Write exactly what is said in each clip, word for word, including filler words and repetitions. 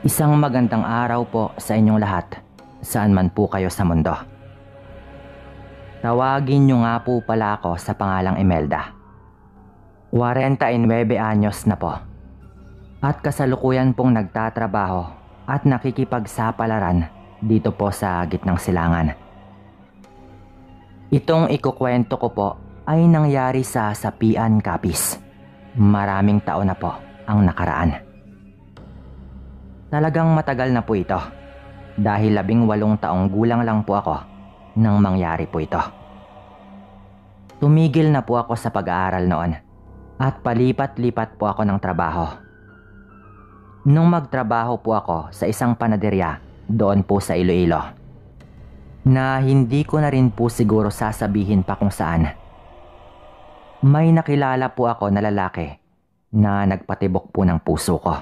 Isang magandang araw po sa inyong lahat, saan man po kayo sa mundo. Tawagin niyo nga po pala ako sa pangalang Imelda. forty-nine anyos na po. At kasalukuyan pong nagtatrabaho at nakikipagsapalaran dito po sa gitnang silangan. Itong ikukwento ko po ay nangyari sa Sapian Capiz. Maraming taon na po ang nakaraan. Talagang matagal na po ito dahil labing walong taong gulang lang po ako nang mangyari po ito. Tumigil na po ako sa pag-aaral noon at palipat-lipat po ako ng trabaho. Nung magtrabaho po ako sa isang panaderya doon po sa Iloilo, na hindi ko na rin po siguro sasabihin pa kung saan, may nakilala po ako na lalaki na nagpatibok po ng puso ko.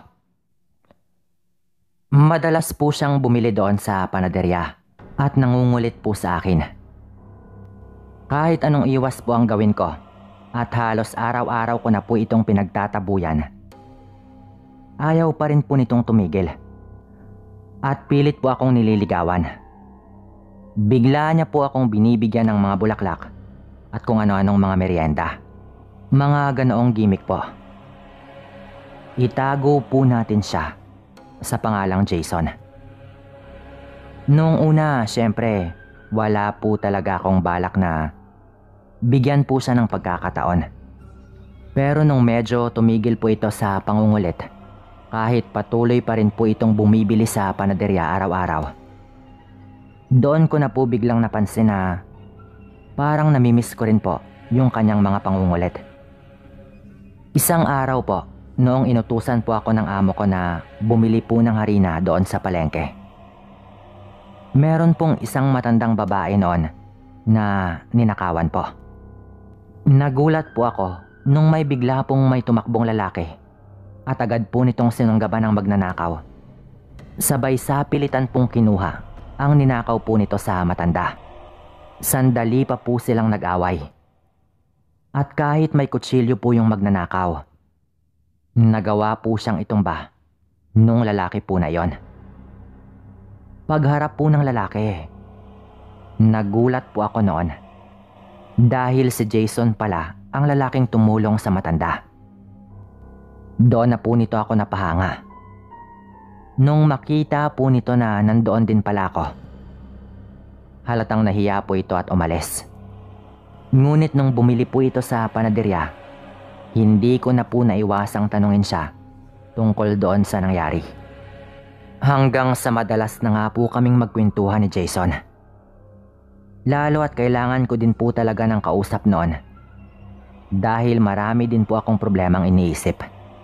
Madalas po siyang bumili doon sa panaderya at nangungulit po sa akin. Kahit anong iwas po ang gawin ko at halos araw-araw ko na po itong pinagtatabuyan, ayaw pa rin po nitong tumigil at pilit po akong nililigawan. Bigla niya po akong binibigyan ng mga bulaklak at kung ano-anong mga merienda. Mga ganoong gimmick po. Itago po natin siya sa pangalang Jason. Noong una, syempre, wala po talaga akong balak na bigyan po siya ng pagkakataon. Pero nung medyo tumigil po ito sa pangungulit, kahit patuloy pa rin po itong bumibili sa panaderya araw-araw, doon ko na po biglang napansin na parang namimiss ko rin po yung kanyang mga pangungulit. Isang araw po, noong inutusan po ako ng amo ko na bumili po ng harina doon sa palengke, meron pong isang matandang babae noon na ninakawan po. Nagulat po ako nung may bigla pong may tumakbong lalaki at agad po nitong sinunggaban ng magnanakaw. Sabay sa pilitan pong kinuha ang ninakaw po nito sa matanda. Sandali pa po silang nag-away. At kahit may kutsilyo po yung magnanakaw, nagawa po siyang itumba nung lalaki po na yon. Pagharap po ng lalaki, nagulat po ako noon dahil si Jason pala ang lalaking tumulong sa matanda. Doon na po nito ako napahanga. Nung makita po nito na nandoon din pala ako, halatang nahiya po ito at umalis. Ngunit nung bumili po ito sa panaderya, hindi ko na po naiwasang tanungin siya tungkol doon sa nangyari. Hanggang sa madalas na nga po kaming magkwentuhan ni Jason. Lalo at kailangan ko din po talaga ng kausap noon dahil marami din po akong problemang iniisip.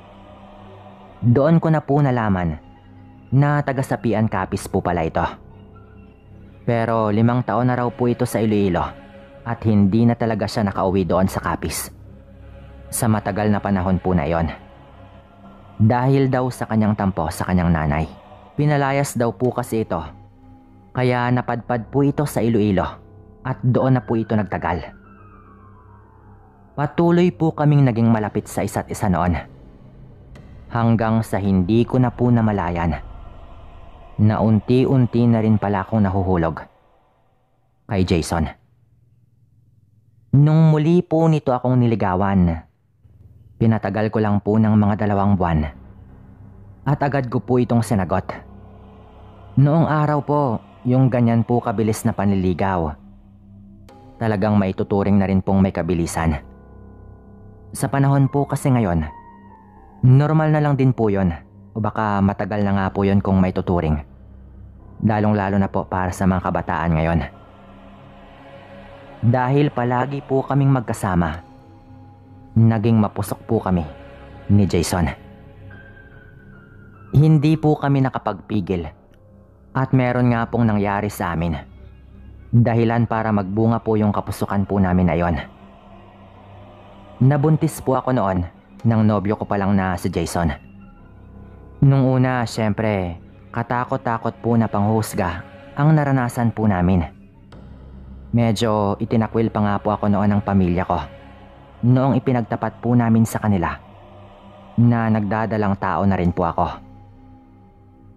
Doon ko na po nalaman na taga Sapian Capiz po pala ito. Pero limang taon na raw po ito sa Iloilo at hindi na talaga siya nakauwi doon sa Capiz sa matagal na panahon po na yon. Dahil daw sa kanyang tampo sa kanyang nanay. Pinalayas daw po kasi ito, kaya napadpad po ito sa Iloilo at doon na po ito nagtagal. Patuloy po kaming naging malapit sa isa't isa noon, hanggang sa hindi ko na po namalayan na unti-unti na rin pala akong nahuhulog kay Jason. Nung muli po nito akong niligawan, pinatagal ko lang po ng mga dalawang buwan at agad ko po itong sinagot. Noong araw po, yung ganyan po kabilis na panliligaw, talagang maituturing na rin pong may kabilisan. Sa panahon po kasi ngayon, normal na lang din po yun, o baka matagal na nga po yun kung may tuturing. Lalong lalo na po para sa mga kabataan ngayon. Dahil palagi po kaming magkasama, naging mapusok po kami ni Jason. Hindi po kami nakapagpigil at meron nga pong nangyari sa amin, dahilan para magbunga po yung kapusukan po namin na yon. Nabuntis po ako noon ng nobyo ko pa lang na si Jason. Nung una, syempre, katakot-takot po na panghusga ang naranasan po namin. Medyo itinakwil pa nga po ako noon ng pamilya ko noong ipinagtapat po namin sa kanila na nagdadalang tao na rin po ako.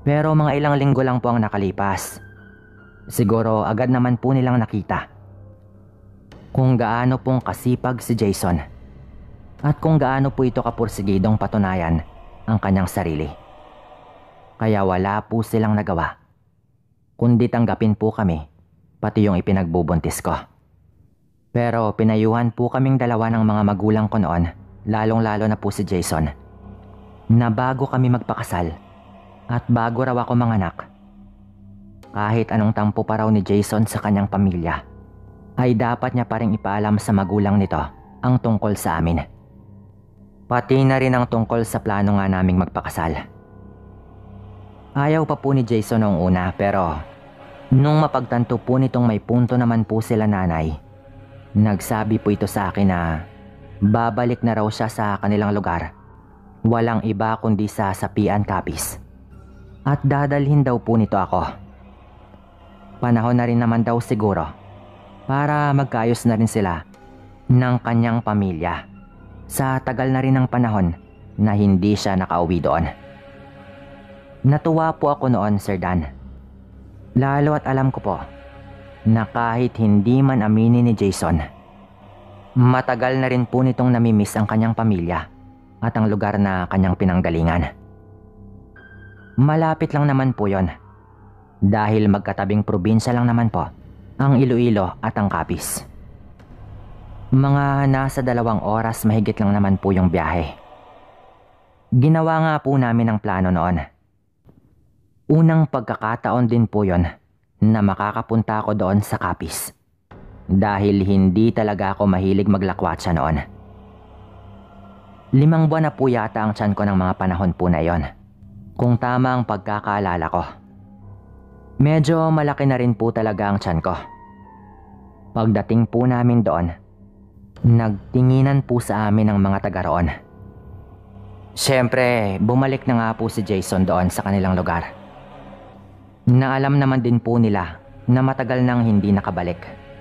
Pero mga ilang linggo lang po ang nakalipas. Siguro agad naman po nilang nakita kung gaano pong kasipag si Jason at kung gaano po ito kapursigidong patunayan ang kanyang sarili. Kaya wala po silang nagawa kundi tanggapin po kami, pati yung ipinagbubuntis ko. Pero pinayuhan po kaming dalawa ng mga magulang ko noon, lalong lalo na po si Jason, na bago kami magpakasal at bago raw ako manganak, kahit anong tampo pa raw ni Jason sa kanyang pamilya, ay dapat niya pa rin ipaalam sa magulang nito ang tungkol sa amin. Pati na rin ang tungkol sa plano nga naming magpakasal. Ayaw pa po ni Jason noong una, pero nung mapagtanto po nitong may punto naman po sila nanay, nagsabi po ito sa akin na babalik na raw siya sa kanilang lugar. Walang iba kundi sa Sapian Capiz. At dadalhin daw po nito ako. Panahon na rin naman daw siguro para magkaayos na rin sila ng kanyang pamilya sa tagal na rin ng panahon na hindi siya nakauwi doon. Natuwa po ako noon, Sir Dan. Lalo at alam ko po na kahit hindi man aminin ni Jason, matagal na rin po nitong namimiss ang kanyang pamilya at ang lugar na kanyang pinanggalingan. Malapit lang naman po yon, dahil magkatabing probinsya lang naman po ang Iloilo at ang Capiz. Mga nasa dalawang oras mahigit lang naman po yung biyahe. Ginawa nga po namin ang plano noon. Unang pagkakataon din po yon na makakapunta ako doon sa Capiz, dahil hindi talaga ako mahilig maglakwatsa noon. Limang buwan na po yata ang tiyan ko ng mga panahon po na yon, kung tama ang pagkakaalala ko. Medyo malaki na rin po talaga ang tiyan ko. Pagdating po namin doon, nagtinginan po sa amin ang mga taga roon. Siyempre, bumalik na nga po si Jason doon sa kanilang lugar, na alam naman din po nila na matagal nang hindi nakabalik.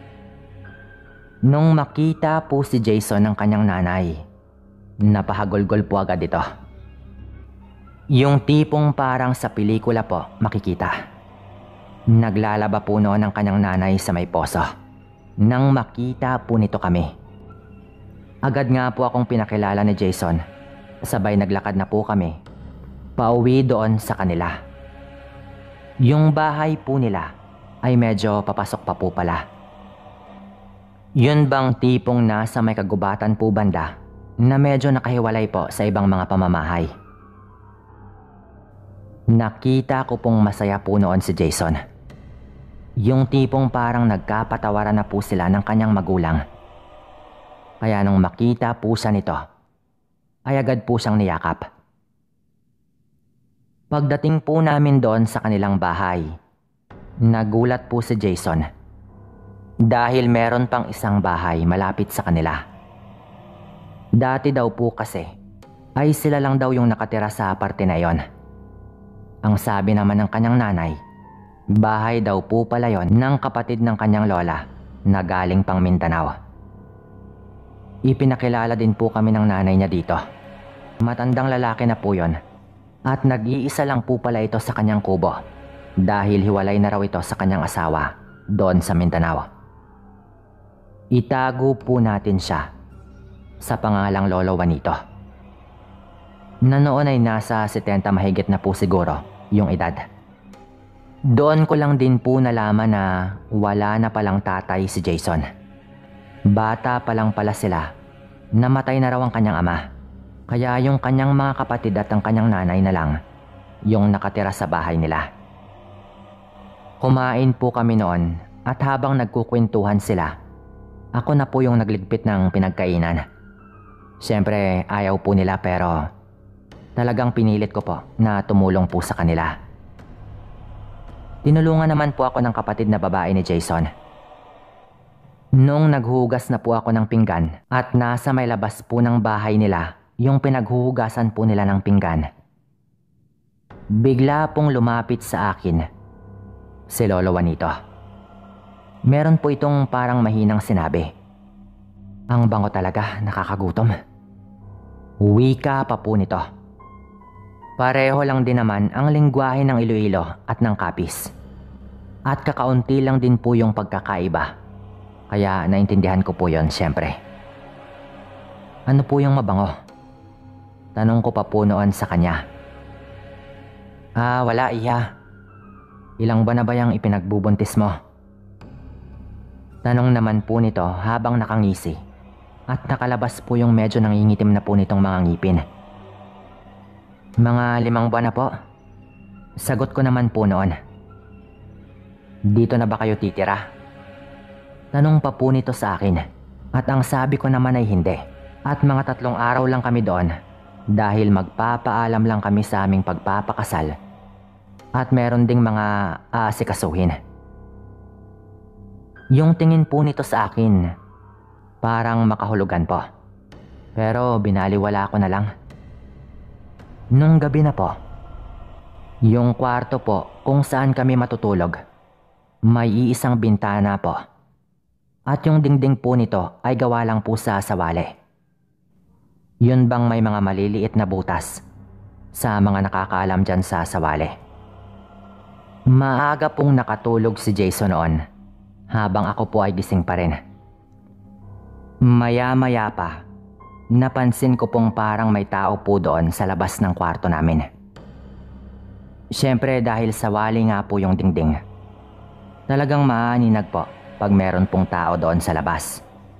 Nung makita po si Jason ng kanyang nanay, napahagulgol po agad ito. Yung tipong parang sa pelikula po makikita. Naglalaba po noon ang kanyang nanay sa may poso nang makita po nito kami. Agad nga po akong pinakilala ni Jason. Sabay naglakad na po kami pauwi doon sa kanila. Yung bahay po nila ay medyo papasok pa po pala. Yun bang tipong nasa may kagubatan po banda na medyo nakahiwalay po sa ibang mga pamamahay. Nakita ko pong masaya po noon si Jason. Yung tipong parang nagkapatawaran na po sila ng kanyang magulang. Kaya nung makita po siya nito, ay agad po siyang niyakap. Pagdating po namin doon sa kanilang bahay, nagulat po si Jason dahil meron pang isang bahay malapit sa kanila. Dati daw po kasi ay sila lang daw yung nakatira sa parte na yon. Ang sabi naman ng kanyang nanay, bahay daw po pala yon ng kapatid ng kanyang lola na galing pang Mindanao. Ipinakilala din po kami ng nanay niya dito. Matandang lalaki na po yon. At nag-iisa lang po pala ito sa kanyang kubo dahil hiwalay na raw ito sa kanyang asawa doon sa Mindanao. Itago po natin siya sa pangalang Lolo Juanito, na noon ay nasa setenta mahigit na po siguro yung edad. Doon ko lang din po nalaman na wala na palang tatay si Jason. Bata pa lang pala sila, namatay na raw ang kanyang ama. Kaya yung kanyang mga kapatid at ang kanyang nanay na lang yung nakatira sa bahay nila. Kumain po kami noon at habang nagkukwentuhan sila, ako na po yung nagligpit ng pinagkainan. Siyempre ayaw po nila pero talagang pinilit ko po na tumulong po sa kanila. Tinulungan naman po ako ng kapatid na babae ni Jason. Nung naghuhugas na po ako ng pinggan at nasa may labas po ng bahay nila yung pinaghuhugasan po nila ng pinggan, bigla pong lumapit sa akin si Lolo Juanito. Meron po itong parang mahinang sinabi. Ang bango talaga, nakakagutom. Wika pa po nito. Pareho lang din naman ang lengguwahe ng Iloilo at ng Capiz. At kakaunti lang din po yung pagkakaiba. Kaya naintindihan ko po yon siyempre. Ano po yung mabango? Tanong ko pa po noon sa kanya. Ah, wala iya. Ilang ba na ba yung ipinagbubuntis mo? Tanong naman po nito habang nakangisi at nakalabas po yung medyo nangingitim na po nitong mga ngipin. Mga limang buwan na po. Sagot ko naman po noon. Dito na ba kayo titira? Tanong pa po nito sa akin at ang sabi ko naman ay hindi at mga tatlong araw lang kami doon dahil magpapaalam lang kami sa aming pagpapakasal at meron ding mga aasikasuhin. Yung tingin po nito sa akin parang makahulugan po pero binaliwala ko na lang. Nung gabi na po, yung kwarto po kung saan kami matutulog, may iisang bintana po. At yung dingding po nito ay gawa lang po sa sawale. Yun bang may mga maliliit na butas sa mga nakakaalam dyan sa sawale? Maaga pong nakatulog si Jason noon habang ako po ay gising pa rin. Maya-maya pa, napansin ko pong parang may tao po doon sa labas ng kwarto namin. Siyempre dahil sa wali nga po yung dingding. Talagang maaninag po pag meron pong tao doon sa labas.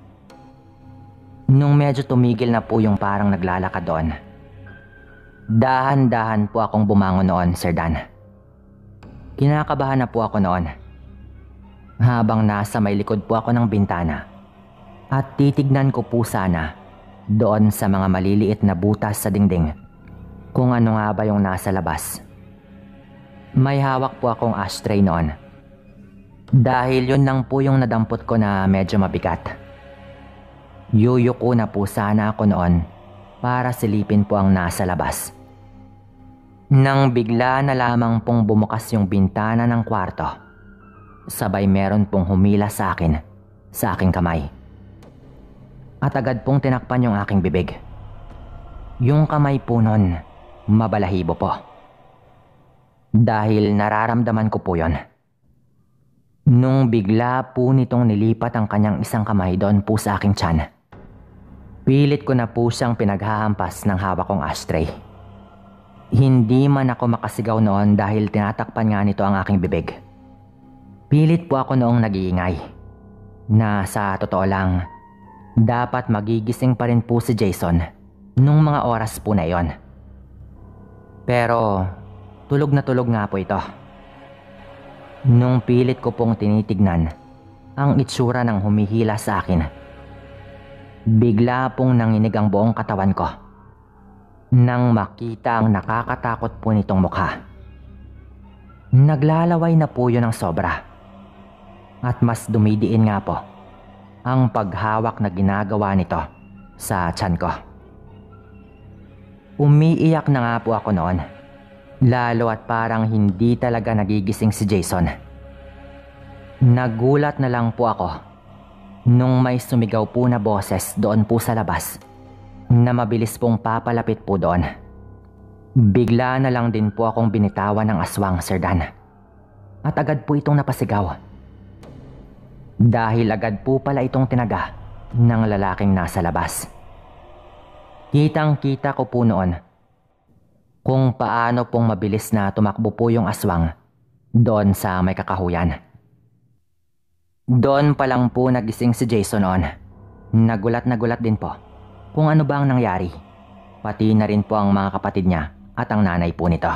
Nung medyo tumigil na po yung parang naglalakad doon, dahan-dahan po akong bumangon noon, Sir Dan. Kinakabahan na po ako noon. Habang nasa may likod po ako ng bintana at titignan ko po sana doon sa mga maliliit na butas sa dingding kung ano nga ba yung nasa labas. May hawak po akong ashtray noon dahil yun lang po yung nadampot ko na medyo mabigat. Yuyuko na po sana ako noon para silipin po ang nasa labas. Nang bigla na lamang pong bumukas yung bintana ng kwarto, sabay meron pong humila sa akin, sa aking kamay. At agad pong tinakpan yung aking bibig. Yung kamay po nun, mabalahibo po. Dahil nararamdaman ko po yon. Nung bigla po nitong nilipat ang kanyang isang kamay doon po sa aking tiyan, pilit ko na po siyang pinaghahampas ng hawak kong ashtray. Hindi man ako makasigaw noon dahil tinatakpan nga nito ang aking bibig. Pilit po ako noong nag-iingay na sa totoo lang, dapat magigising pa rin po si Jason nung mga oras po na iyon. Pero tulog na tulog nga po ito. Nung pilit ko pong tinitignan ang itsura ng humihila sa akin, bigla pong nanginig ang buong katawan ko nang makita ang nakakatakot po nitong mukha. Naglalaway na po yun ng sobra at mas dumidiin nga po ang paghawak na ginagawa nito sa tiyan ko. Umiiyak na nga po ako noon. Lalo at parang hindi talaga nagigising si Jason. Nagulat na lang po ako nung may sumigaw po na boses doon po sa labas na mabilis pong papalapit po doon. Bigla na lang din po akong binitawan ng aswang, Sir Dan. At agad po itong napasigaw. Dahil agad po pala itong tinaga ng lalaking nasa labas. Kitang-kita ko po noon kung paano pong mabilis na tumakbo po yung aswang doon sa may kakahuyan. Doon pa lang po nagising si Jason noon. Nagulat na gulat din po kung ano ba ang nangyari. Pati na rin po ang mga kapatid niya at ang nanay po nito.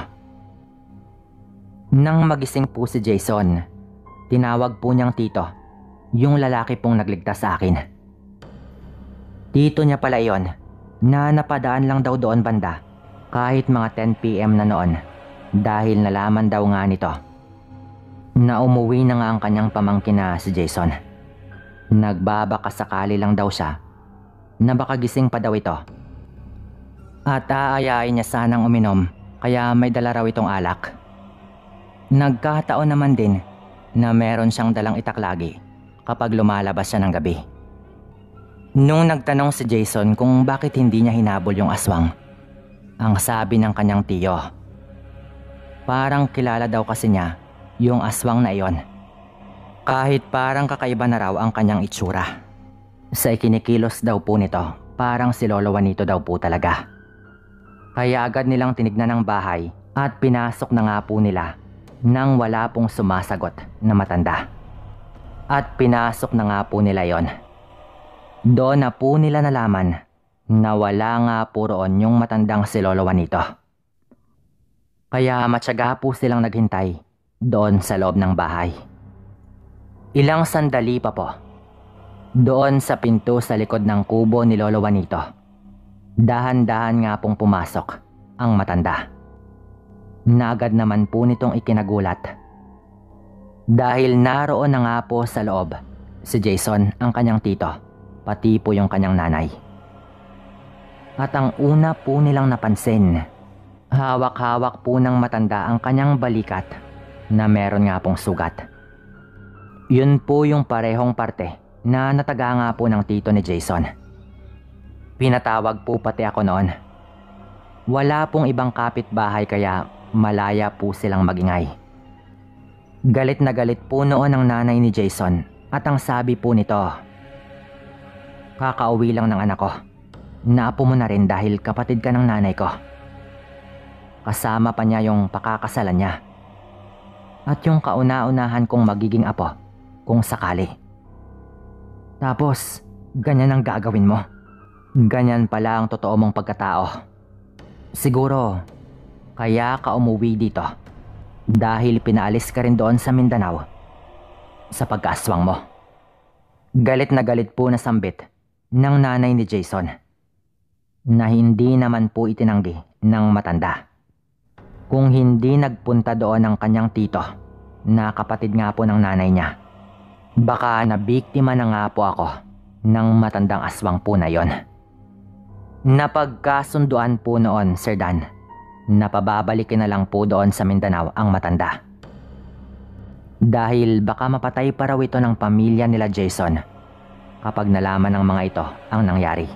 Nang magising po si Jason, tinawag po niyang tito yung lalaki pong nagligtas sa akin. Tito niya pala iyon na napadaan lang daw doon banda kahit mga ten p m na noon dahil nalaman daw nga nito na umuwi na nga ang kanyang pamangkin na si Jason. Nagbabaka sakali lang daw siya na baka gising pa daw ito at aayain niya sanang uminom kaya may dala raw itong alak. Nagkataon naman din na meron siyang dalang itak lagi kapag lumalabas siya ng gabi. Nung nagtanong si Jason kung bakit hindi niya hinabol yung aswang, ang sabi ng kanyang tiyo. Parang kilala daw kasi niya yung aswang na iyon. Kahit parang kakaiba na raw ang kanyang itsura. Sa ikinikilos daw po nito, parang si Lolo Juanito daw po talaga. Kaya agad nilang tinignan ang bahay at pinasok na nga po nila nang wala pong sumasagot na matanda. At pinasok na nga po nila yon. Doon na po nila nalaman na wala nga po roon yung matandang si Lolo Juanito. Kaya matyaga po silang naghintay doon sa loob ng bahay. Ilang sandali pa po, doon sa pinto sa likod ng kubo ni Lolo Juanito, dahan-dahan nga pong pumasok ang matanda. Naagad naman po nitong ikinagulat. Dahil naroon na nga po sa loob si Jason, ang kanyang tito, pati po yung kanyang nanay. At ang una po nilang napansin, hawak-hawak po ng matanda ang kanyang balikat na meron nga pong sugat. Yun po yung parehong parte na nataga nga po ng tito ni Jason. Pinatawag po pati ako noon. Wala pong ibang kapitbahay kaya malaya po silang magingay. Galit na galit po noon ang nanay ni Jason at ang sabi po nito, "Kakauwi lang ng anak ko. Naapo mo na rin dahil kapatid ka ng nanay ko." Kasama pa niya yung pakakasalan niya. At yung kauna-unahan kong magiging apo kung sakali. Tapos, ganyan ang gagawin mo. Ganyan pala ang totoo mong pagkatao. Siguro, kaya ka umuwi dito dahil pinaalis ka rin doon sa Mindanao sa pagkaaswang mo. Galit na galit po na sambit ng nanay ni Jason na hindi naman po itinanggi ng matanda. Kung hindi nagpunta doon ang kanyang tito na kapatid nga po ng nanay niya, baka nabiktima na nga po ako ng matandang aswang po na yon. Napagkasunduan po noon, Sir Dan, na pababalikin na lang po doon sa Mindanao ang matanda. Dahil baka mapatay pa raw ito ng pamilya nila Jason kapag nalaman ng mga ito ang nangyari.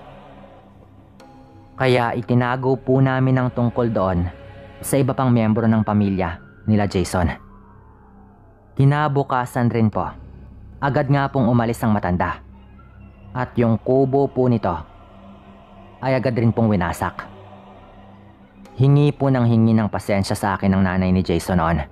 Kaya itinago po namin ang tungkol doon sa iba pang miyembro ng pamilya nila Jason. Kinabukasan rin po, agad nga pong umalis ang matanda. At yung kubo po nito ay agad rin pong winasak. Hingi po ng hingi ng pasensya sa akin ng nanay ni Jason noon.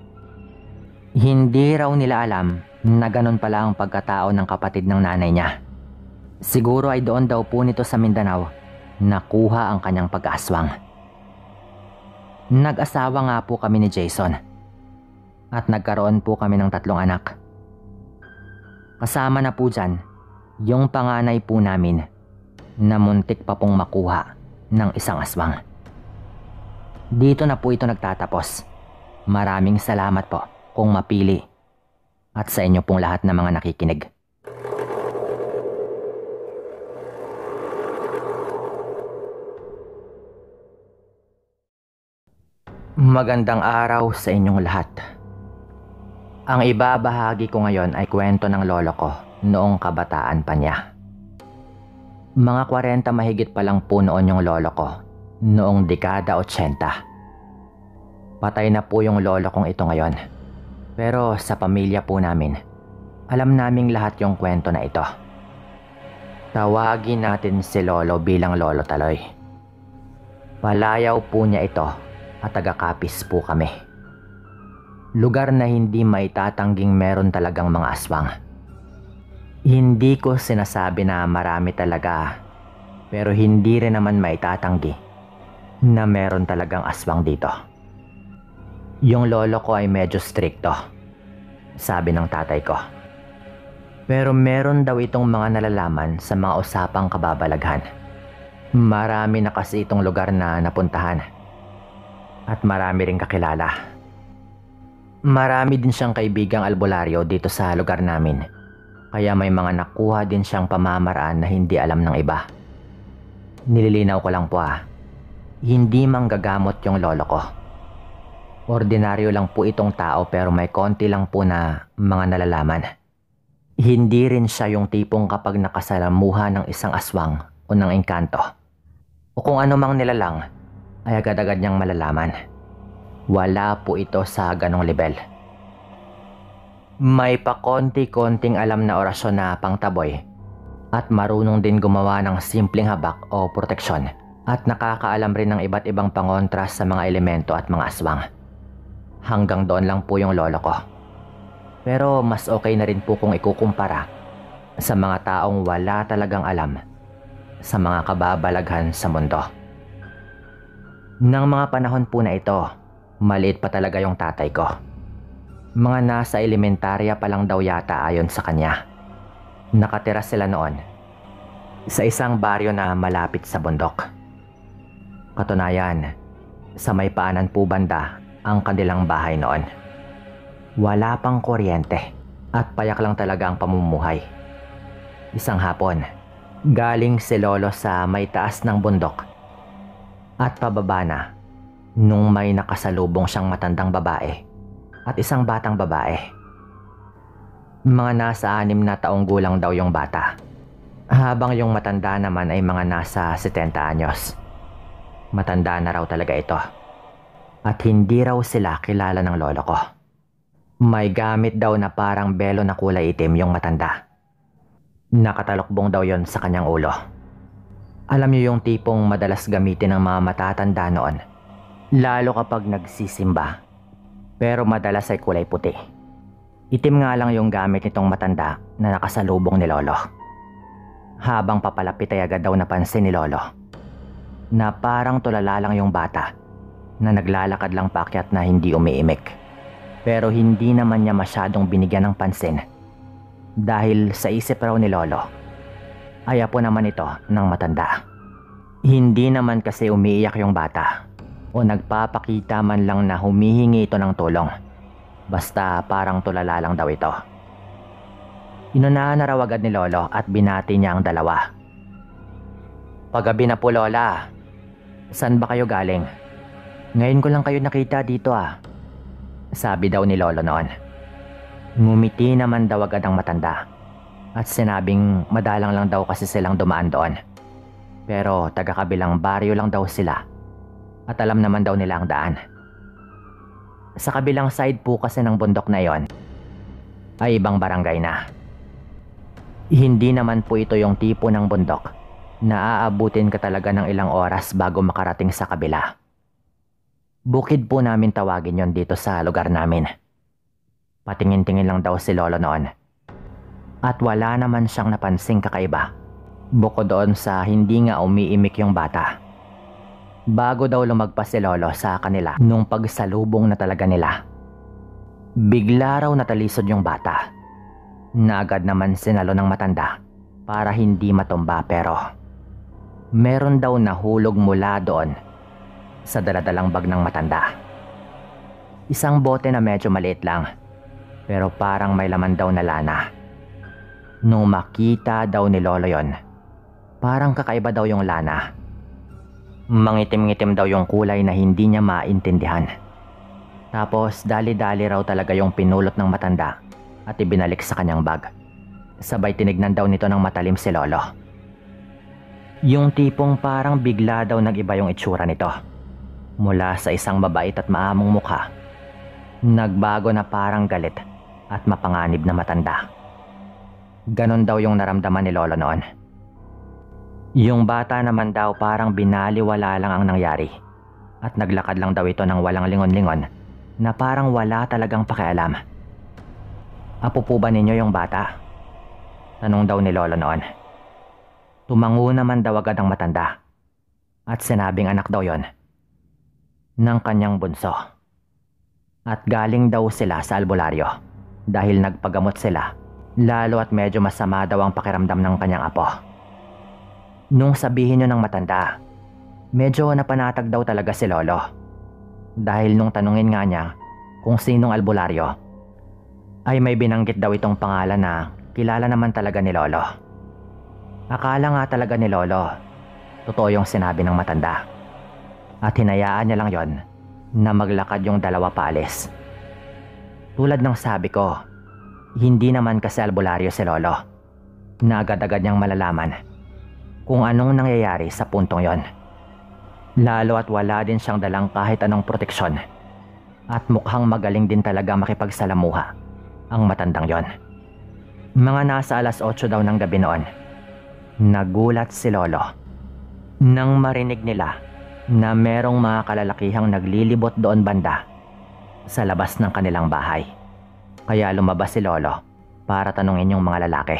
Hindi raw nila alam na ganun pala ang pagkatao ng kapatid ng nanay niya. Siguro ay doon daw po nito sa Mindanao nakuha ang kanyang pag-aswang. Nag-asawa nga po kami ni Jason at nagkaroon po kami ng tatlong anak. Kasama na po dyan yung panganay po namin na muntik pa pong makuha ng isang aswang. Dito na po ito nagtatapos. Maraming salamat po kung mapili at sa inyo pong lahat na mga nakikinig. Magandang araw sa inyong lahat. Ang ibabahagi ko ngayon ay kwento ng lolo ko noong kabataan pa niya. Mga kwarenta mahigit pa lang po noon yung lolo ko noong dekada otsenta. Patay na po yung lolo kong ito ngayon. Pero sa pamilya po namin, alam naming lahat yung kwento na ito. Tawagin natin si lolo bilang Lolo Taloy. Palayaw po niya ito at taga-Kapis po kami. Lugar na hindi maitatanging meron talagang mga aswang. Hindi ko sinasabi na marami talaga, pero hindi rin naman maitatanggi na meron talagang aswang dito. Yung lolo ko ay medyo strikto, sabi ng tatay ko. Pero meron daw itong mga nalalaman sa mga usapang kababalaghan. Marami na kasi itong lugar na napuntahan. At marami ring kakilala. Marami din siyang kaibigang albularyo dito sa lugar namin. Kaya may mga nakuha din siyang pamamaraan na hindi alam ng iba. Nililinaw ko lang po ah. Hindi manggagamot yung lolo ko. Ordinaryo lang po itong tao pero may konti lang po na mga nalalaman. Hindi rin siya yung tipong kapag nakasalamuha ng isang aswang o ng engkanto o kung ano mang nilalang ay agad-agad niyang malalaman. Wala po ito sa ganong level. May pakonti-konting alam na orasyon na pangtaboy at marunong din gumawa ng simpleng habak o proteksyon at nakakaalam rin ng iba't ibang pangontras sa mga elemento at mga aswang. Hanggang doon lang po yung lolo ko. Pero mas okay na rin po kung ikukumpara sa mga taong wala talagang alam sa mga kababalaghan sa mundo. Nang mga panahon po na ito, maliit pa talaga yung tatay ko. Mga nasa elementarya pa lang daw yata ayon sa kanya. Nakatira sila noon sa isang baryo na malapit sa bundok. Katunayan, sa may paanan po banda ang kanilang bahay noon. Wala pang kuryente at payak lang talaga ang pamumuhay. Isang hapon, galing si lolo sa may taas ng bundok at pababa na nung may nakasalubong siyang matandang babae at isang batang babae. Mga nasa anim na taong gulang daw yung bata, habang yung matanda naman ay mga nasa setenta anyos. Matanda na raw talaga ito at hindi raw sila kilala ng lolo ko. May gamit daw na parang belo na kulay itim yung matanda. Nakatalokbong daw yon sa kanyang ulo. Alam niyo yung tipong madalas gamitin ng mga matatanda noon, lalo kapag nagsisimba. Pero madalas ay kulay puti. Itim nga lang yung gamit nitong matanda na nakasalubong ni lolo. Habang papalapit ay agad daw napansin ni lolo na parang tulala lang yung bata na naglalakad lang paakyat na hindi umiimik. Pero hindi naman niya masyadong binigyan ng pansin dahil sa isip raw ni lolo ay apo naman ito ng matanda. Hindi naman kasi umiiyak yung bata o nagpapakita man lang na humihingi ito ng tulong. Basta parang tulala lang daw ito. Inunahan na raw agad ni lolo at binati niya ang dalawa. "Pagabi na po, lola. Saan ba kayo galing? Ngayon ko lang kayo nakita dito ah," sabi daw ni lolo noon. Ngumiti naman daw agad ang matanda at sinabing madalang lang daw kasi silang dumaan doon. Pero taga-kabilang baryo lang daw sila at alam naman daw nila ang daan. Sa kabilang side po kasi ng bundok na yon ay ibang barangay na. Hindi naman po ito yung tipo ng bundok na aabutin ka talaga ng ilang oras bago makarating sa kabila. Bukid po namin tawagin yon dito sa lugar namin. Patingin-tingin lang daw si lolo noon at wala naman siyang napansing kakaiba bukod doon sa hindi nga umiimik yung bata. Bago daw lumagpas si lolo sa kanila nung pagsalubong na talaga nila, bigla raw natalisod yung bata na agad naman sinalo ng matanda para hindi matumba, pero meron daw nahulog mula doon sa daladalang bag ng matanda. Isang bote na medyo maliit lang pero parang may laman daw na lana. Nung makita daw ni lolo yon, parang kakaiba daw yung lana. Mangitim-ngitim daw yung kulay na hindi niya maintindihan. Tapos dali-dali raw talaga yung pinulot ng matanda at ibinalik sa kanyang bag. Sabay tinignan daw nito ng matalim si lolo. Yung tipong parang bigla daw nag-iba yung itsura nito. Mula sa isang mabait at maamong mukha, nagbago na parang galit at mapanganib na matanda. Ganon daw yung naramdaman ni lolo noon. Yung bata naman daw parang binaliwala lang ang nangyari at naglakad lang daw ito ng walang lingon-lingon na parang wala talagang pakialam. "Apo po ba ninyo yung bata?" tanong daw ni lolo noon. Tumango naman daw agad ang matanda at sinabing anak daw yon ng kanyang bunso. At galing daw sila sa albularyo dahil nagpagamot sila, lalo at medyo masama daw ang pakiramdam ng kanyang apo. Nung sabihin nyo ng matanda, medyo napanatag daw talaga si lolo. Dahil nung tanungin nga niya kung sinong albularyo, ay may binanggit daw itong pangalan na kilala naman talaga ni lolo. Akala nga talaga ni lolo totoo yung sinabi ng matanda at hinayaan niya lang yon na maglakad yung dalawa paalis. Tulad ng sabi ko, hindi naman kasi albularyo si lolo na agad-agad niyang malalaman kung anong nangyayari sa puntong yon. Lalo at wala din siyang dalang kahit anong proteksyon. At mukhang magaling din talaga makipagsalamuha ang matandang yon. Mga nasa alas otso daw ng gabi noon, nagulat si Lolo nang marinig nila na merong mga kalalakihang naglilibot doon banda sa labas ng kanilang bahay. Kaya lumabas si Lolo para tanungin yung mga lalaki.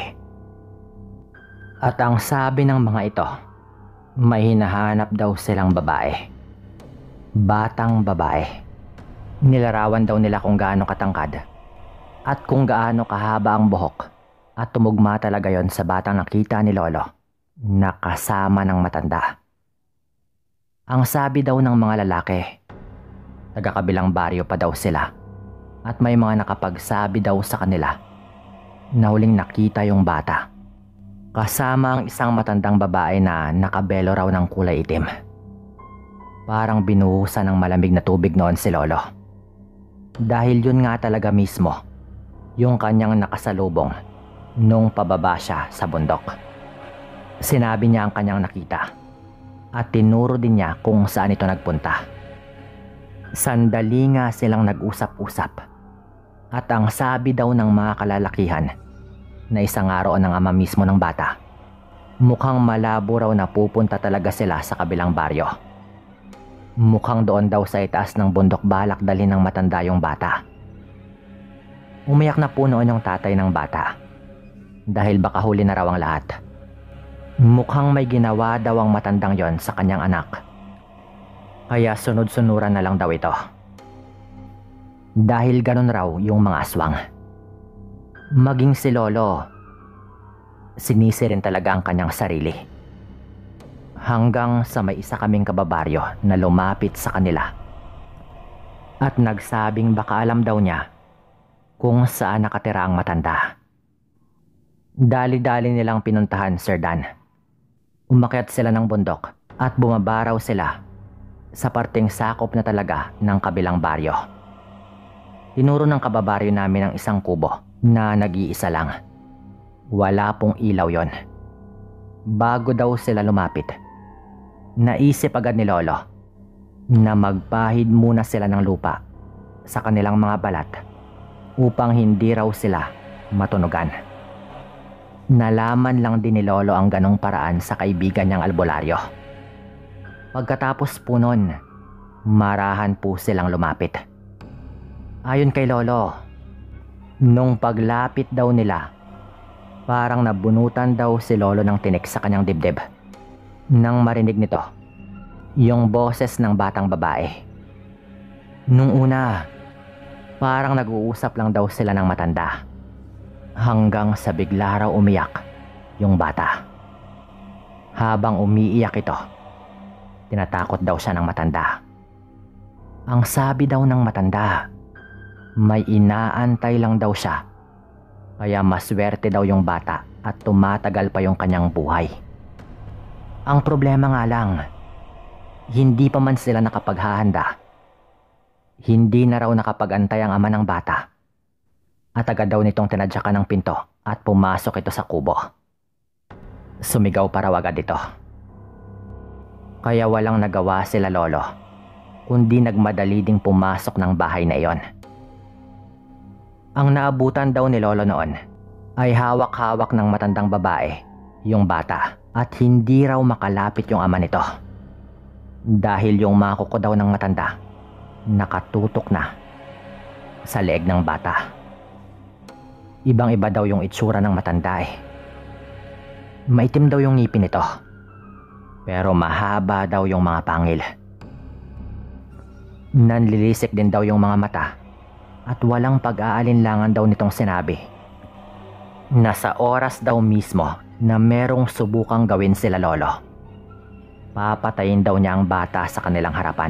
At ang sabi ng mga ito, may hinahanap daw silang babae. Batang babae. Nilarawan daw nila kung gaano katangkad at kung gaano kahaba ang buhok, at tumugma talaga yon sa batang nakita ni Lolo na kasama ng matanda. Ang sabi daw ng mga lalaki, taga-kabilang baryo pa daw sila, at may mga nakapagsabi daw sa kanila na huling nakita yung bata kasama ang isang matandang babae na nakabelo raw ng kulay itim. Parang binuhusan ng malamig na tubig noon si Lolo. Dahil yun nga talaga mismo yung kanyang nakasalubong nung pababa siya sa bundok. Sinabi niya ang kanyang nakita at tinuro din niya kung saan ito nagpunta. Sandali nga silang nag-usap-usap at ang sabi daw ng mga kalalakihan na isang araw ng ama mismo ng bata, mukhang malabo raw na pupunta talaga sila sa kabilang baryo. Mukhang doon daw sa itaas ng bundok balak dalhin ng matanda yung bata. Umiyak na po noon yung tatay ng bata dahil baka huli na raw ang lahat. Mukhang may ginawa daw ang matandang yon sa kanyang anak. Kaya sunod-sunuran na lang daw ito. Dahil ganun raw yung mga aswang. Maging si Lolo, sinisi rin talaga ang kanyang sarili. Hanggang sa may isa kaming kababaryo na lumapit sa kanila at nagsabing baka alam daw niya kung saan nakatira ang matanda. Dali-dali nilang pinuntahan, Sir Dan. Umakyat sila ng bundok at bumabaraw sila sa parteng sakop na talaga ng kabilang baryo. Tinuro ng kababaryo namin ang isang kubo na nag-iisa lang. Wala pong ilaw yon. Bago daw sila lumapit, naisip agad ni Lolo na magpahid muna sila ng lupa sa kanilang mga balat upang hindi raw sila matunugan. Nalaman lang din ni Lolo ang ganong paraan sa kaibigan niyang albularyo. Pagkatapos po nun, marahan po silang lumapit. Ayon kay Lolo, nung paglapit daw nila, parang nabunutan daw si Lolo ng tinik sa kanyang dibdib nang marinig nito yung boses ng batang babae. Nung una, parang nag-uusap lang daw sila ng matanda hanggang sa bigla raw umiyak yung bata. Habang umiiyak ito, tinatakot daw siya ng matanda. Ang sabi daw ng matanda, may inaantay lang daw siya, kaya maswerte daw yung bata at tumatagal pa yung kanyang buhay. Ang problema nga lang, hindi pa man sila nakapaghahanda. Hindi na raw nakapag-antay ang ama ng bata at agad daw nitong tinadyakan ng pinto at pumasok ito sa kubo. Sumigaw pa raw agad ito. Kaya walang nagawa sila Lolo, kundi nagmadali ding pumasok ng bahay na iyon. Ang naabutan daw ni Lolo noon ay hawak-hawak ng matandang babae yung bata at hindi raw makalapit yung ama nito. Dahil yung mga kuko daw ng matanda nakatutok na sa leeg ng bata. Ibang-iba daw yung itsura ng matanda eh. Maitim daw yung ngipin nito, pero mahaba daw yung mga pangil. Nanlilisik din daw yung mga mata at walang pag-aalinlangan daw nitong sinabi na sa oras daw mismo na merong subukang gawin sila Lolo, papatayin daw niya ang bata sa kanilang harapan.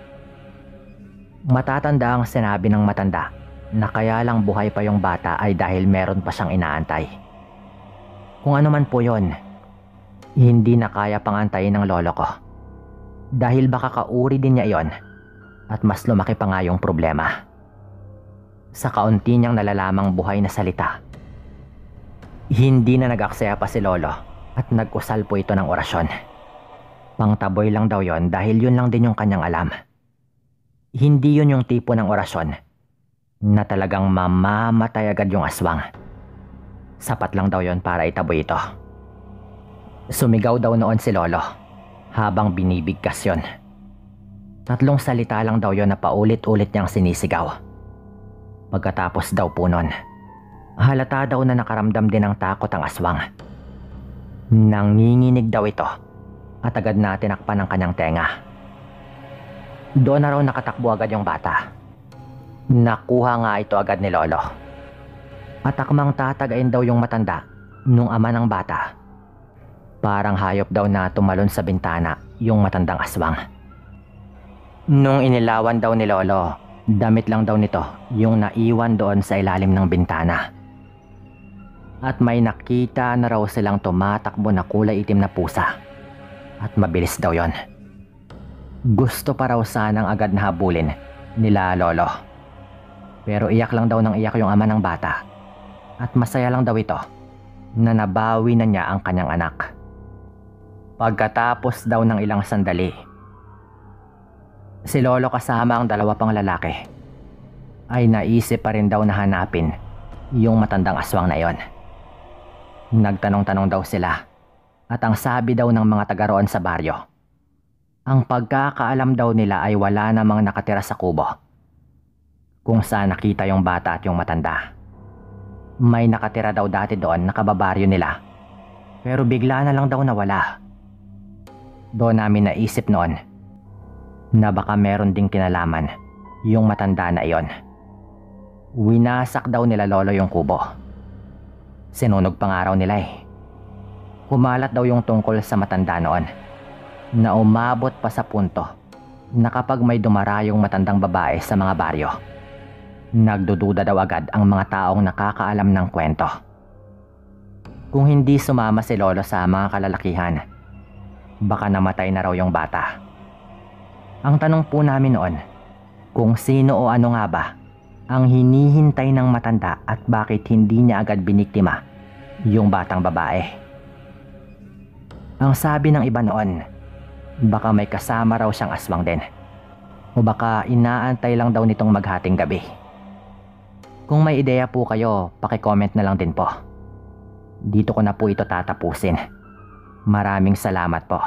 Matatanda ang sinabi ng matanda na kaya lang buhay pa yung bata ay dahil meron pa siyang inaantay. Kung ano man po yon, hindi na kaya pang antayin ng lolo ko. Dahil baka kauri din niya yon at mas lumaki pa nga yung problema. Sa kaunti niyang nalalamang buhay na salita, hindi na nag-aksaya pa si Lolo at nag-usal po ito ng orasyon. Pangtaboy lang daw yon dahil yun lang din yung kanyang alam. Hindi yun yung tipo ng orasyon na talagang mamamatay agad yung aswang. Sapat lang daw yon para itaboy ito. Sumigaw daw noon si Lolo habang binibigkas yon. Tatlong salita lang daw yon na paulit-ulit niyang sinisigaw. Pagkatapos daw po nun, halata daw na nakaramdam din ng takot ang aswang. Nanginginig daw ito at agad na tinakpan ng kanyang tenga. Doon na raw nakatakbo agad yung bata. Nakuha nga ito agad ni Lolo. At akmang tatagain daw yung matanda nung ama ng bata. Parang hayop daw na tumalon sa bintana yung matandang aswang. Nung inilawan daw ni Lolo, damit lang daw nito yung naiwan doon sa ilalim ng bintana. At may nakita na raw silang tumatakbo na kulay itim na pusa. At mabilis daw yon. Gusto pa raw sanang agad na habulin nila Lolo. Pero iyak lang daw ng iyak yung ama ng bata. At masaya lang daw ito na nabawi na niya ang kanyang anak. Pagkatapos daw ng ilang sandali, si Lolo kasama ang dalawa pang lalaki ay naisip pa rin daw na hanapin yung matandang aswang na yon. Nagtanong-tanong daw sila at ang sabi daw ng mga taga roon sa baryo, ang pagkakaalam daw nila ay wala namang nakatira sa kubo kung saan nakita yung bata at yung matanda. May nakatira daw dati doon na kababaryo nila pero bigla na lang daw nawala. Doon namin naisip noon na baka meron ding kinalaman yung matanda na iyon. Winasak daw nila Lolo yung kubo. Sinunog pang araw nila eh. Kumalat daw yung tungkol sa matanda noon na umabot pa sa punto na kapag may dumarayong matandang babae sa mga baryo, nagdududa daw agad ang mga taong nakakaalam ng kwento. Kung hindi sumama si Lolo sa mga kalalakihan, baka namatay na raw yung bata. Ang tanong po namin noon, kung sino o ano nga ba ang hinihintay ng matanda at bakit hindi niya agad biniktima yung batang babae. Ang sabi ng iba noon, baka may kasama raw siyang aswang din. O baka inaantay lang daw nitong maghating gabi. Kung may ideya po kayo, paki-comment na lang din po. Dito ko na po ito tatapusin. Maraming salamat po.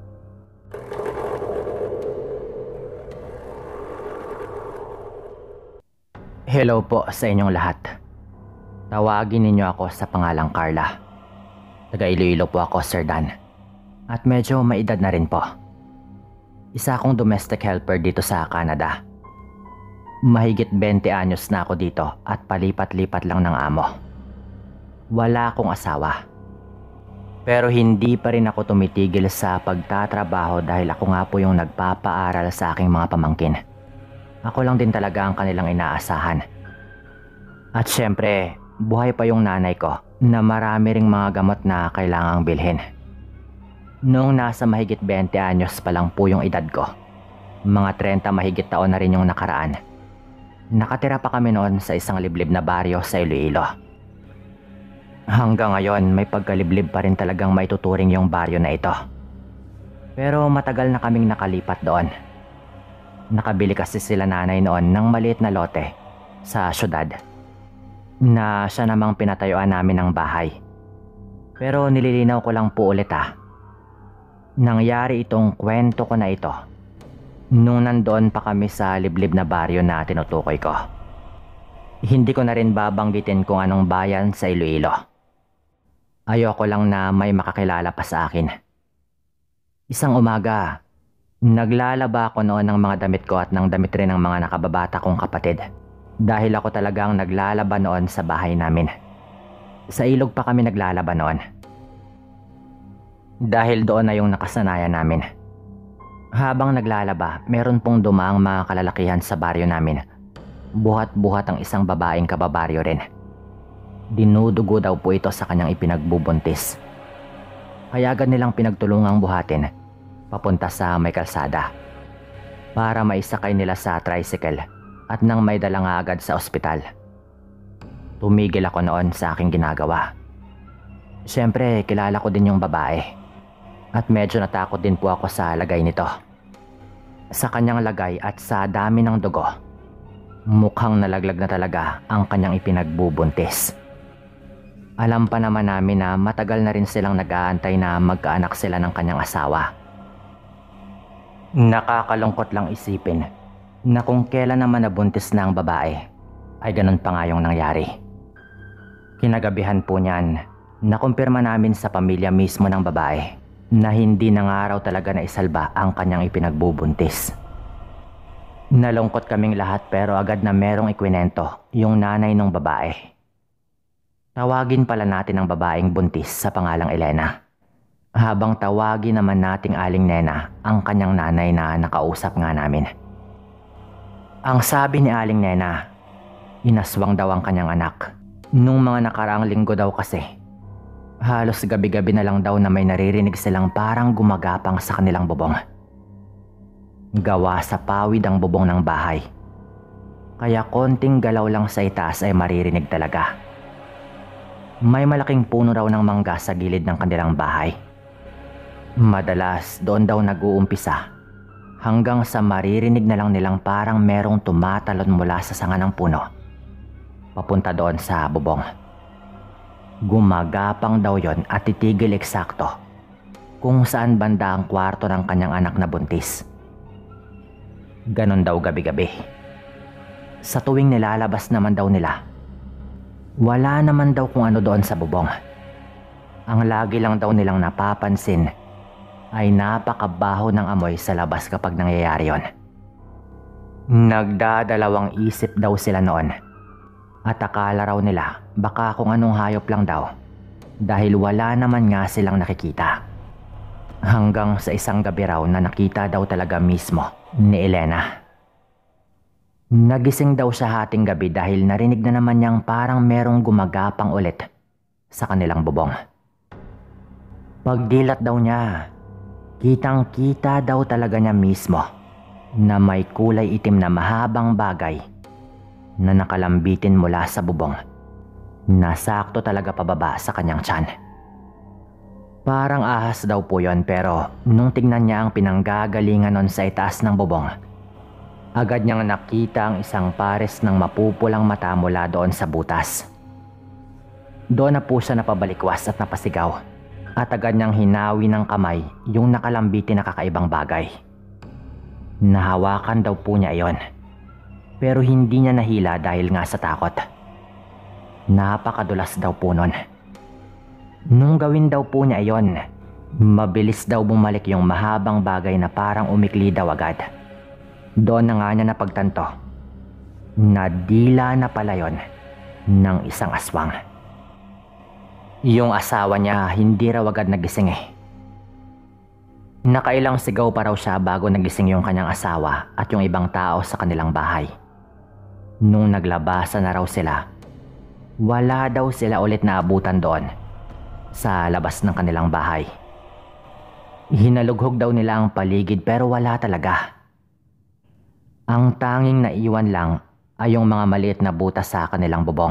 Hello po sa inyong lahat. Tawagin ninyo ako sa pangalang Carla. Taga Iloilo po ako, Sir Dan. At medyo may edad na rin po. Isa akong domestic helper dito sa Canada. Mahigit twenty anyos na ako dito at palipat-lipat lang ng amo. Wala akong asawa. Pero hindi pa rin ako tumitigil sa pagtatrabaho dahil ako nga po yung nagpapaaral sa aking mga pamangkin. Ako lang din talaga ang kanilang inaasahan. At syempre, buhay pa yung nanay ko na marami ring mga gamot na kailangang bilhin. Noong nasa mahigit twenty anyos pa lang po yung edad ko, mga thirty mahigit taon na rin yung nakaraan, nakatira pa kami noon sa isang liblib na baryo sa Iloilo. Hanggang ngayon may pagkaliblib pa rin talagang maituturing yung baryo na ito. Pero matagal na kaming nakalipat doon. Nakabili kasi sila nanay noon ng maliit na lote sa syudad na siya namang pinatayuan namin ng bahay. Pero nililinaw ko lang po ulit ah. Nangyari itong kwento ko na ito nung nandoon pa kami sa liblib na baryo na tinutukoy ko. Hindi ko na rin babanggitin kung anong bayan sa Iloilo. Ayoko lang na may makakilala pa sa akin. Isang umaga, naglalaba ako noon ng mga damit ko at ng damit rin ng mga nakababata kong kapatid. Dahil ako talagang naglalaba noon sa bahay namin. Sa ilog pa kami naglalaba noon. Dahil doon na yung nakasanayan namin. Habang naglalaba, meron pong dumaang mga kalalakihan sa baryo namin. Buhat-buhat ang isang babaeng kababaryo rin. Dinudugo daw po ito sa kanyang ipinagbubuntis. Kaya agad nilang pinagtulungang buhatin papunta sa may kalsada para maisakay nila sa tricycle at nang may dala nga agad sa ospital. Tumigil ako noon sa aking ginagawa. Siyempre, kilala ko din yung babae. At medyo natakot din po ako sa lagay nito. Sa kanyang lagay at sa dami ng dugo, mukhang nalaglag na talaga ang kanyang ipinagbubuntis. Alam pa naman namin na matagal na rin silang nag-aantay na magkaanak sila ng kanyang asawa. Nakakalungkot lang isipin na kung kailan naman nabuntis na ang babae, ay ganun pa nga yung nangyari. Kinagabihan po niyan, nakumpirma namin sa pamilya mismo ng babae na hindi na nga raw talaga na isalba ang kanyang ipinagbubuntis. Nalungkot kaming lahat pero agad na merong ikwinento yung nanay ng babae. Tawagin pala natin ang babaeng buntis sa pangalang Elena. Habang tawagin naman nating Aling Nena ang kanyang nanay na nakausap nga namin. Ang sabi ni Aling Nena, inaswang daw ang kanyang anak. Nung mga nakaraang linggo daw kasi, halos gabi-gabi na lang daw na may naririnig silang parang gumagapang sa kanilang bubong. Gawa sa pawid ang bubong ng bahay. Kaya konting galaw lang sa itaas ay maririnig talaga. May malaking puno raw ng mangga sa gilid ng kanilang bahay. Madalas doon daw nag-uumpisa hanggang sa maririnig na lang nilang parang merong tumatalon mula sa sanga ng puno papunta doon sa bubong. Gumagapang daw yon at titigil eksakto kung saan banda ang kwarto ng kanyang anak na buntis. Ganon daw gabi-gabi. Sa tuwing nilalabas naman daw nila, wala naman daw kung ano doon sa bubong. Ang lagi lang daw nilang napapansin ay napakabaho ng amoy sa labas kapag nangyayari yon. Nagdadalawang isip daw sila noon at akala raw nila baka kung anong hayop lang daw dahil wala naman nga silang nakikita. Hanggang sa isang gabi raw na nakita daw talaga mismo ni Elena. Nagising daw siya hating gabi dahil narinig na naman niyang parang merong gumagapang ulit sa kanilang bubong. Pagdilat daw niya, kitang kita daw talaga niya mismo na may kulay itim na mahabang bagay na nakalambitin mula sa bubong na sakto talaga pababa sa kanyang tiyan. Parang ahas daw po yon pero nung tingnan niya ang pinanggagalingan nun sa itaas ng bubong, agad niyang nakita ang isang pares ng mapupulang mata mula doon sa butas. Doon na po siya napabalikwas at napasigaw at agad niyang hinawi ng kamay yung nakalambiti na kakaibang bagay. Nahawakan daw po niya iyon pero hindi niya nahila dahil nga sa takot. Napakadulas daw po nun. Nung gawin daw po niya iyon, mabilis daw bumalik yung mahabang bagay na parang umikli daw agad. Doon na nga niya napagtanto na dila na pala yon ng isang aswang. Yung asawa niya hindi raw agad nagising eh. Nakailang sigaw pa raw siya bago nagising yung kanyang asawa at yung ibang tao sa kanilang bahay. Nung naglabasan na raw sila, wala daw sila ulit na abutan doon sa labas ng kanilang bahay. Hinalughog daw nila ang paligid pero wala talaga. Ang tanging naiwan lang ay yung mga maliit na butas sa kanilang bubong.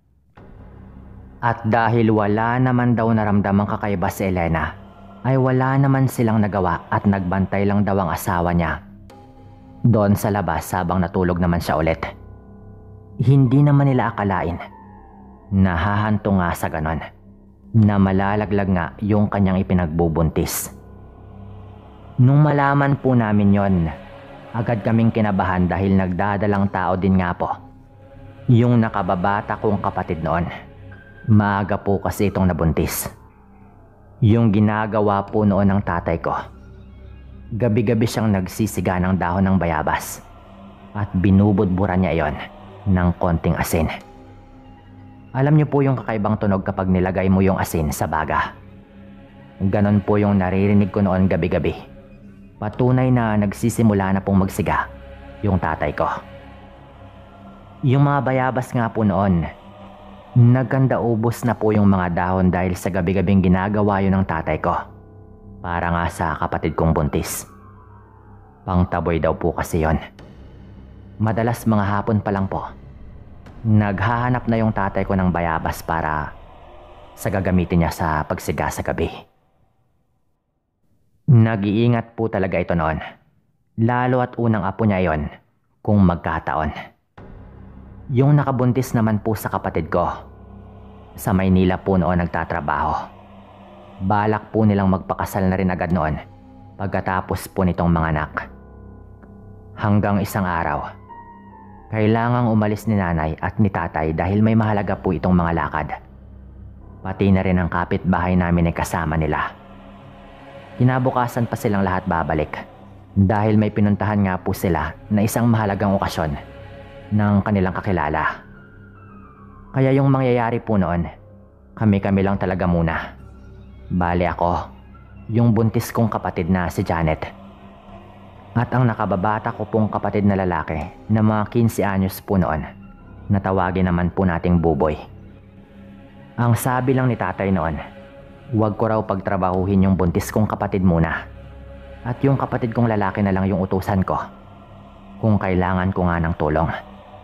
At dahil wala naman daw naramdamang kakaiba si Elena, ay wala naman silang nagawa at nagbantay lang daw ang asawa niya doon sa labas habang natulog naman siya ulit. Hindi naman nila akalain na hahanto nga sa ganon, na malalaglag nga yung kanyang ipinagbubuntis. Nung malaman po namin yon, agad kaming kinabahan dahil nagdadalang tao din nga po yung nakababata kong kapatid noon. Maaga po kasi itong nabuntis. Yung ginagawa po noon ng tatay ko, gabi-gabi siyang nagsisiga ng dahon ng bayabas at binubudburan niya iyon ng konting asin. Alam niyo po yung kakaibang tunog kapag nilagay mo yung asin sa baga. Ganon po yung naririnig ko noon gabi-gabi. Patunay na nagsisimula na pong magsiga yung tatay ko. Yung mga bayabas nga po noon, nagkanda ubos na po yung mga dahon dahil sa gabi-gabing ginagawa yun ng tatay ko. Para nga sa kapatid kong buntis. Pangtaboy daw po kasi yon. Madalas mga hapon pa lang po, naghahanap na yung tatay ko ng bayabas para sa gagamitin niya sa pagsiga sa gabi. Nag-iingat po talaga ito noon. Lalo at unang apo niya yon kung magkataon. Yung nakabuntis naman po sa kapatid ko. Sa Maynila po noon nagtatrabaho. Balak po nilang magpakasal na rin agad noon pagkatapos po nitong manganak. Hanggang isang araw, kailangang umalis ni nanay at ni tatay dahil may mahalaga po itong mga lakad. Pati na rin ang kapitbahay namin ay kasama nila. Kinabukasan pa silang lahat babalik dahil may pinuntahan nga po sila na isang mahalagang okasyon ng kanilang kakilala. Kaya yung mangyayari po noon, kami-kami lang talaga muna. Bale ako, yung buntis kong kapatid na si Janet. At ang nakababata ko pong kapatid na lalaki na mga quince anyos po noon, na tawagin naman po nating Buboy. Ang sabi lang ni tatay noon, huwag ko raw pagtrabahuhin yung buntis kong kapatid muna. At yung kapatid kong lalaki na lang yung utusan ko kung kailangan ko nga ng tulong.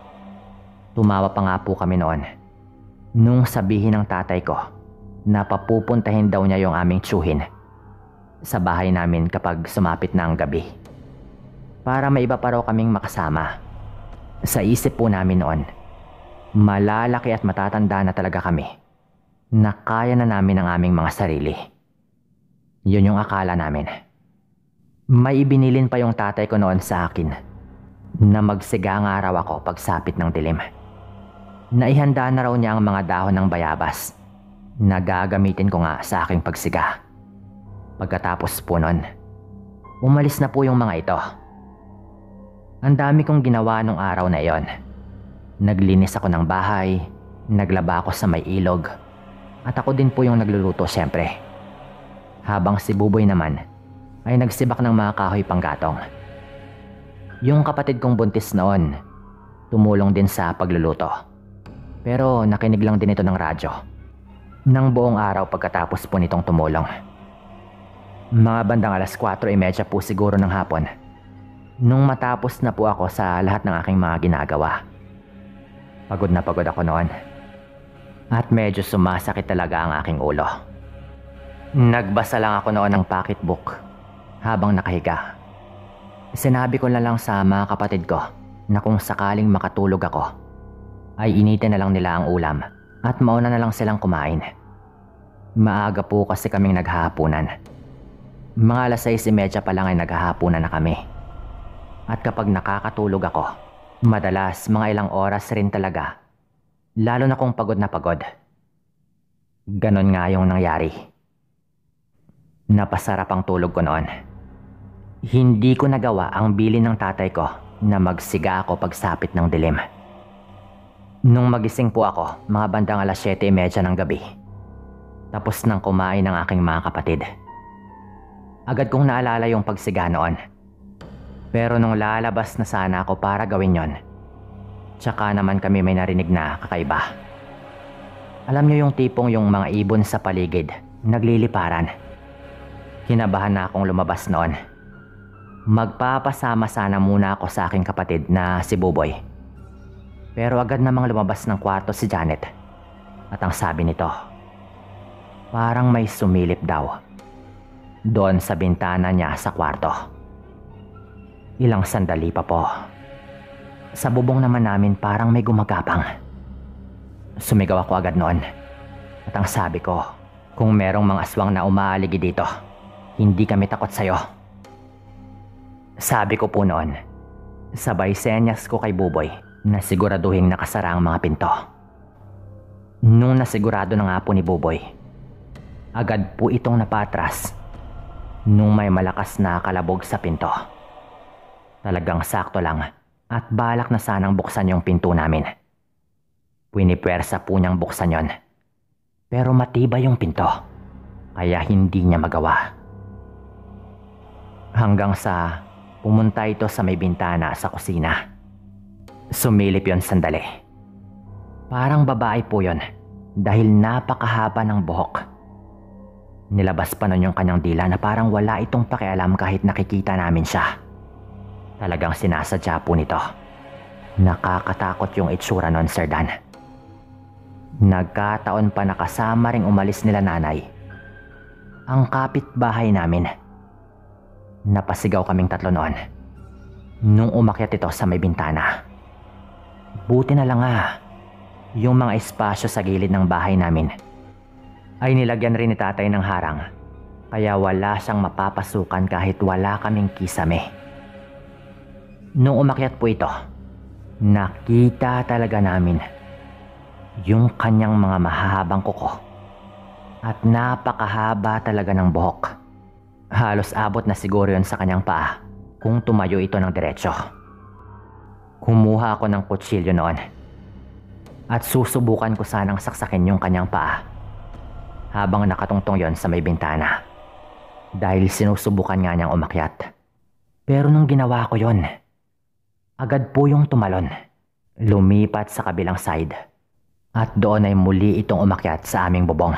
Tumawa pa nga po kami noon nung sabihin ng tatay ko na papupuntahin daw niya yung aming tiyuhin sa bahay namin kapag sumapit na ang gabi. Para may iba pa raw kaming makasama. Sa isip po namin noon, malalaki at matatanda na talaga kami na kaya na namin ang aming mga sarili. Yun yung akala namin. May ibinilin pa yung tatay ko noon sa akin na magsiga nga raw ako pagsapit ng dilim. Naihanda na raw niya ang mga dahon ng bayabas na gagamitin ko nga sa aking pagsiga. Pagkatapos po nun, umalis na po yung mga ito. Ang dami kong ginawa nung araw na iyon. Naglinis ako ng bahay, naglaba ako sa may ilog, at ako din po yung nagluluto syempre. Habang si Buboy naman ay nagsibak ng mga kahoy panggatong. Yung kapatid kong buntis noon, tumulong din sa pagluluto. Pero nakinig lang din ito ng radyo nang buong araw pagkatapos po nitong tumulong. Mga bandang alas kwatro trenta po siguro ng hapon nung matapos na po ako sa lahat ng aking mga ginagawa. Pagod na pagod ako noon at medyo sumasakit talaga ang aking ulo. Nagbasa lang ako noon ng pocketbook habang nakahiga. Sinabi ko na lang sa mga kapatid ko na kung sakaling makatulog ako ay initin na lang nila ang ulam at mauna na lang silang kumain. Maaga po kasi kaming naghahapunan. Mga alas sais trenta pa lang ay naghahapunan na kami. At kapag nakakatulog ako, madalas mga ilang oras rin talaga, lalo na kung pagod na pagod. Ganon nga yung nangyari. Napasarap ang tulog ko noon. Hindi ko nagawa ang bilin ng tatay ko na magsiga ako pagsapit ng dilim. Nung magising po ako, mga bandang alas siyete trenta ng gabi, tapos nang kumain ng aking mga kapatid. Agad kong naalala yung pagsiga noon. Pero nung lalabas na sana ako para gawin yon, tsaka naman kami may narinig na kakaiba. Alam niyo yung tipong yung mga ibon sa paligid, nagliliparan. Kinabahan na akong lumabas noon. Magpapasama sana muna ako sa aking kapatid na si Buboy. Pero agad namang lumabas ng kwarto si Janet. At ang sabi nito, parang may sumilip daw doon sa bintana niya sa kwarto. Ilang sandali pa po. Sa bubong naman namin parang may gumagapang. Sumigaw ako agad noon. At ang sabi ko, kung merong mga aswang na umaaligi dito, hindi kami takot sa'yo. Sabi ko po noon, sabay senyas ko kay Buboy na siguraduhin nakasara ang mga pinto. Nung nasigurado na nga po ni Buboy, agad po itong napatras nung may malakas na kalabog sa pinto. Talagang sakto lang at balak na sanang buksan yung pinto namin. Pinipwersa po niyang buksan yon. Pero matibay yung pinto, kaya hindi niya magawa. Hanggang sa pumunta ito sa may bintana sa kusina. Sumilip yon sandali. Parang babae po yon dahil napakahaba ng buhok. Nilabas pa nun yung kanyang dila na parang wala itong pakialam kahit nakikita namin siya. Talagang sinasadya po nito. Nakakatakot yung itsura nun, Sir Dan. Nagkataon pa na kasama ring umalis nila nanay ang kapitbahay namin Napasigaw kaming tatlo noon nung umakyat ito sa may bintana. Buti na lang nga, yung mga espasyo sa gilid ng bahay namin ay nilagyan rin ni tatay ng harang, kaya wala siyang mapapasukan kahit wala kaming kisame. Nung umakyat po ito, nakita talaga namin yung kanyang mga mahahabang kuko at napakahaba talaga ng buhok. Halos abot na siguro yon sa kanyang paa kung tumayo ito ng diretsyo. Kumuha ako ng kutsilyo noon at susubukan ko sanang saksakin yung kanyang paa habang nakatungtong yon sa may bintana, dahil sinusubukan nga niyang umakyat. Pero nung ginawa ko yon, agad po yung tumalon, lumipat sa kabilang side, at doon ay muli itong umakyat sa aming bubong.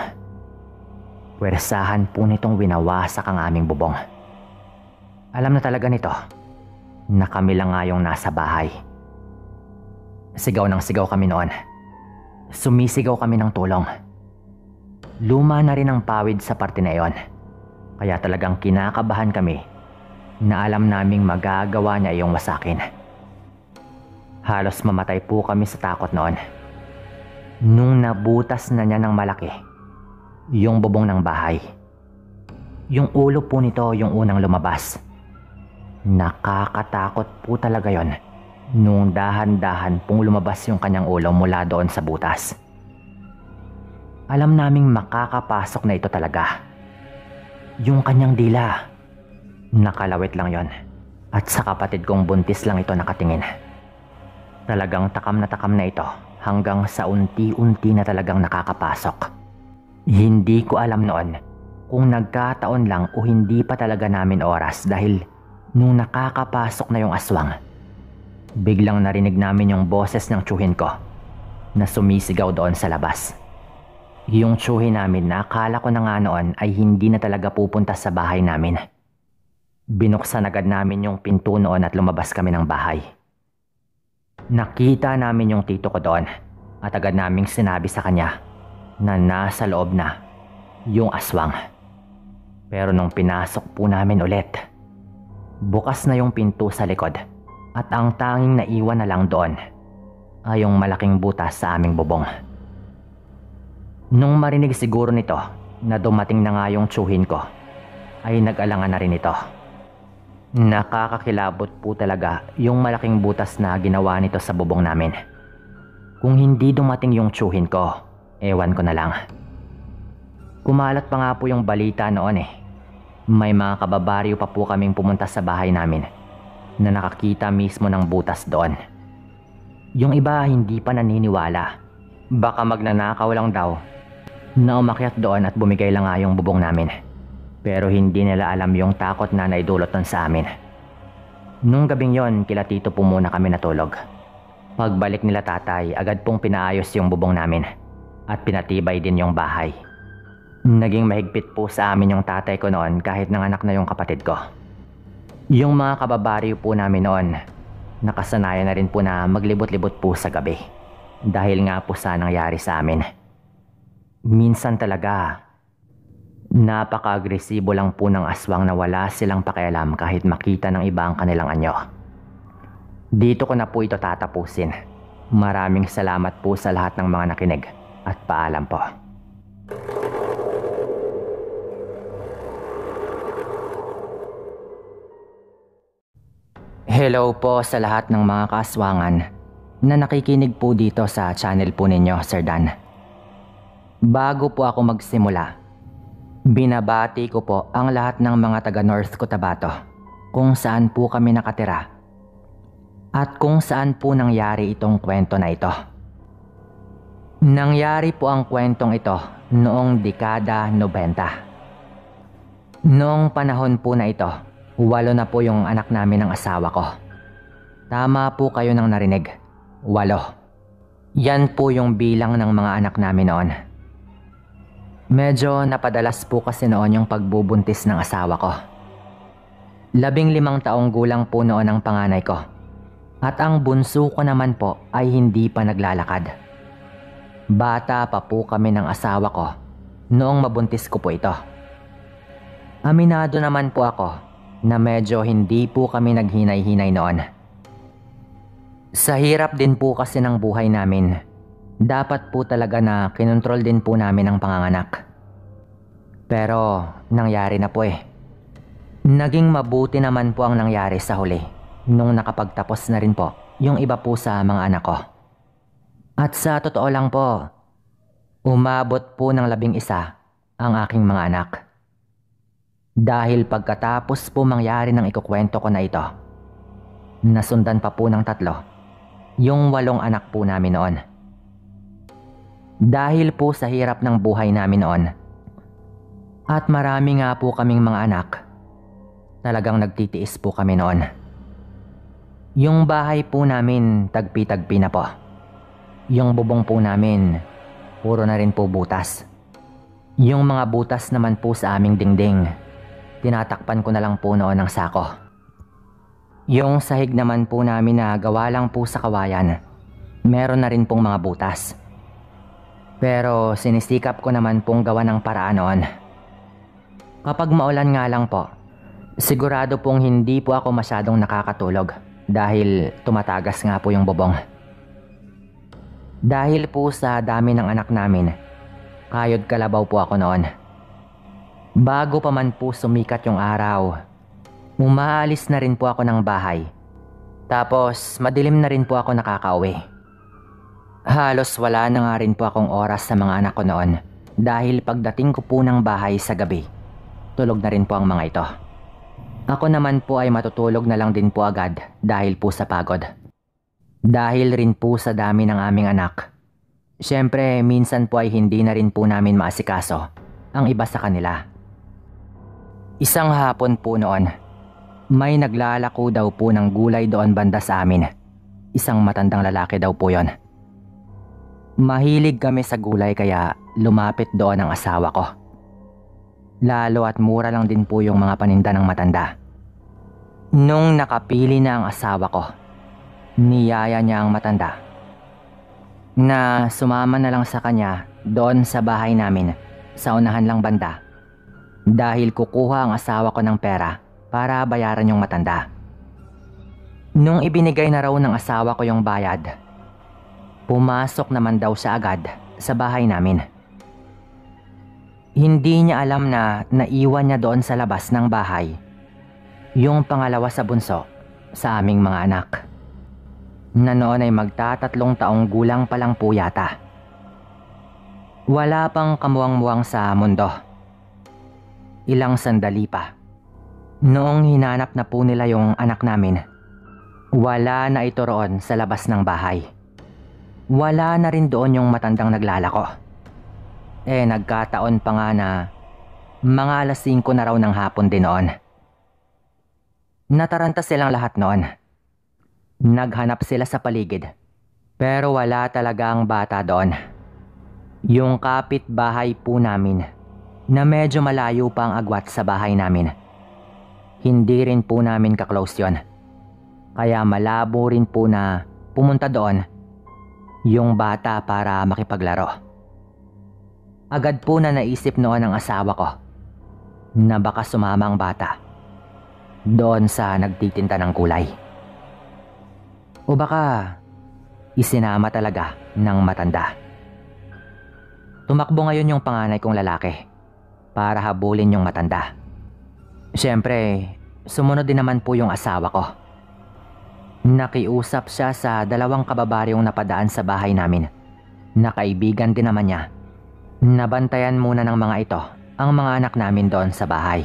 Pwersahan po nitong winawasak ang aming bubong. Alam na talaga nito na kami lang nga yung nasa bahay. Sigaw ng sigaw kami noon. Sumisigaw kami ng tulong. Luma na rin ang pawid sa parte na iyon, kaya talagang kinakabahan kami na alam naming magagawa niya yung wasakin. Halos mamatay po kami sa takot noon nung nabutas na niya ng malaki yung bubong ng bahay. Yung ulo po nito yung unang lumabas. Nakakatakot po talaga yon nung dahan-dahan pong lumabas yung kanyang ulo mula doon sa butas. Alam naming makakapasok na ito talaga. Yung kanyang dila, nakalawit lang yon, at sa kapatid kong buntis lang ito nakatingin. Talagang takam na takam na ito hanggang sa unti-unti na talagang nakakapasok. Hindi ko alam noon kung nagkataon lang o hindi pa talaga namin oras, dahil nung nakakapasok na yung aswang, biglang narinig namin yung boses ng tsuhin ko na sumisigaw doon sa labas. Yung tsuhin namin na akala ko na nga noon ay hindi na talaga pupunta sa bahay namin. Binuksan agad namin yung pinto noon at lumabas kami ng bahay. Nakita namin yung tito ko doon at agad naming sinabi sa kanya na nasa loob na yung aswang. Pero nung pinasok po namin ulit, bukas na yung pinto sa likod at ang tanging naiwan na lang doon ay yung malaking butas sa aming bubong. Nung marinig siguro nito na dumating na nga yung tsuhin ko, ay nag-alangan na rin ito. Nakakakilabot po talaga yung malaking butas na ginawa nito sa bubong namin. Kung hindi dumating yung tsuhin ko, ewan ko na lang. Kumalat pa nga po yung balita noon eh. May mga kababaryo pa po kaming pumunta sa bahay namin na nakakita mismo ng butas doon. Yung iba hindi pa naniniwala. Baka magnanakaw lang daw na umakyat doon at bumigay lang nga yung bubong namin. Pero hindi nila alam yung takot na naidulot nun sa amin. Nung gabing yon, kila tito po muna kami natulog. Pagbalik nila tatay, agad pong pinaayos yung bubong namin at pinatibay din yung bahay. Naging mahigpit po sa amin yung tatay ko noon kahit nanganak na yung kapatid ko. Yung mga kababaryo po namin noon, nakasanayan na rin po na maglibot-libot po sa gabi dahil nga po sa nangyari sa amin. Minsan talaga, napaka-agresibo lang po ng aswang na wala silang pakialam kahit makita ng iba ang kanilang anyo. Dito ko na po ito tatapusin. Maraming salamat po sa lahat ng mga nakinig at paalam po. Hello po sa lahat ng mga kaaswangan na nakikinig po dito sa channel po ninyo, Sir Dan. Bago po ako magsimula, binabati ko po ang lahat ng mga taga North Cotabato kung saan po kami nakatira at kung saan po nangyari itong kwento na ito. Nangyari po ang kwentong ito noong dekada nobenta. Noong panahon po na ito, walo na po yung anak namin ng asawa ko. Tama po kayo nang narinig, walo. Yan po yung bilang ng mga anak namin noon. Medyo napadalas po kasi noon yung pagbubuntis ng asawa ko. Labing limang taong gulang po noon ang panganay ko. At ang bunso ko naman po ay hindi pa naglalakad. Bata pa po kami ng asawa ko noong mabuntis ko po ito. Aminado naman po ako na medyo hindi po kami naghinay-hinay noon. Sa hirap din po kasi ng buhay namin, dapat po talaga na kinontrol din po namin ang panganganak. Pero nangyari na po eh. Naging mabuti naman po ang nangyari sa huli nung nakapagtapos na rin po yung iba po sa mga anak ko. At sa totoo lang po, umabot po ng labing isa ang aking mga anak. Dahil pagkatapos po mangyari ng ikukwento ko na ito, nasundan pa po ng tatlo yung walong anak po namin noon. Dahil po sa hirap ng buhay namin noon, at marami nga po kaming mga anak, talagang nagtitiis po kami noon. Yung bahay po namin tagpi-tagpi na po. Yung bubong po namin, puro na rin po butas. Yung mga butas naman po sa aming dingding, tinatakpan ko na lang po noon ng sako. Yung sahig naman po namin na gawa lang po sa kawayan, meron na rin pong mga butas. Pero sinisikap ko naman pong gawa ng paraan noon. Kapag maulan nga lang po, sigurado pong hindi po ako masyadong nakakatulog dahil tumatagas nga po yung bubong. Dahil po sa dami ng anak namin, kayod kalabaw po ako noon. Bago pa man po sumikat yung araw, umaalis na rin po ako ng bahay. Tapos madilim na rin po ako nakakauwi. Halos wala na nga rin po akong oras sa mga anak ko noon dahil pagdating ko po ng bahay sa gabi, tulog na rin po ang mga ito. Ako naman po ay matutulog na lang din po agad dahil po sa pagod. Dahil rin po sa dami ng aming anak. Siyempre, minsan po ay hindi na rin po namin maasikaso ang iba sa kanila. Isang hapon po noon, may naglalako daw po ng gulay doon banda sa amin. Isang matandang lalaki daw po yon. Mahilig kami sa gulay kaya lumapit doon ang asawa ko. Lalo at mura lang din po yung mga paninda ng matanda. Nung nakapili na ang asawa ko, niyaya niya ang matanda na sumama na lang sa kanya doon sa bahay namin sa unahan lang banda dahil kukuha ang asawa ko ng pera para bayaran yung matanda. Nung ibinigay na raw ng asawa ko yung bayad, pumasok naman daw siya agad sa bahay namin. Hindi niya alam na naiwan niya doon sa labas ng bahay yung pangalawa sa bunso sa aming mga anak, na noon ay magtatatlong taong gulang pa lang po yata. Wala pang kamuwang-muwang sa mundo. Ilang sandali pa, noong hinanap na po nila yung anak namin, wala na ito roon sa labas ng bahay. Wala na rin doon yung matandang naglalako. Eh nagkataon pa nga na mga alas singko na raw ng hapon din noon. Nataranta silang lahat noon. Naghanap sila sa paligid, pero wala talaga ang bata doon. Yung kapitbahay po namin, na medyo malayo pa ang agwat sa bahay namin, hindi rin po namin kaklose yun. Kaya malabo rin po na pumunta doon yung bata para makipaglaro. Agad po na naisip noon ang asawa ko na baka sumama ang bata doon sa nagtitinda ng gulay. O baka isinama talaga ng matanda. Tumakbo ngayon yung panganay kong lalaki para habulin yung matanda. Siyempre, sumunod din naman po yung asawa ko. Nakiusap siya sa dalawang kababaryong napadaan sa bahay namin na kaibigan din naman niya. Nabantayan muna ng mga ito ang mga anak namin doon sa bahay.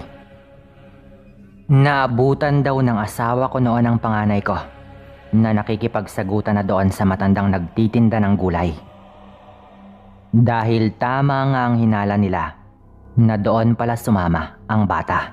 Naabutan daw ng asawa ko noon ang panganay ko na nakikipagsagutan na doon sa matandang nagtitinda ng gulay. Dahil tama nga ang hinala nila na doon pala sumama ang bata.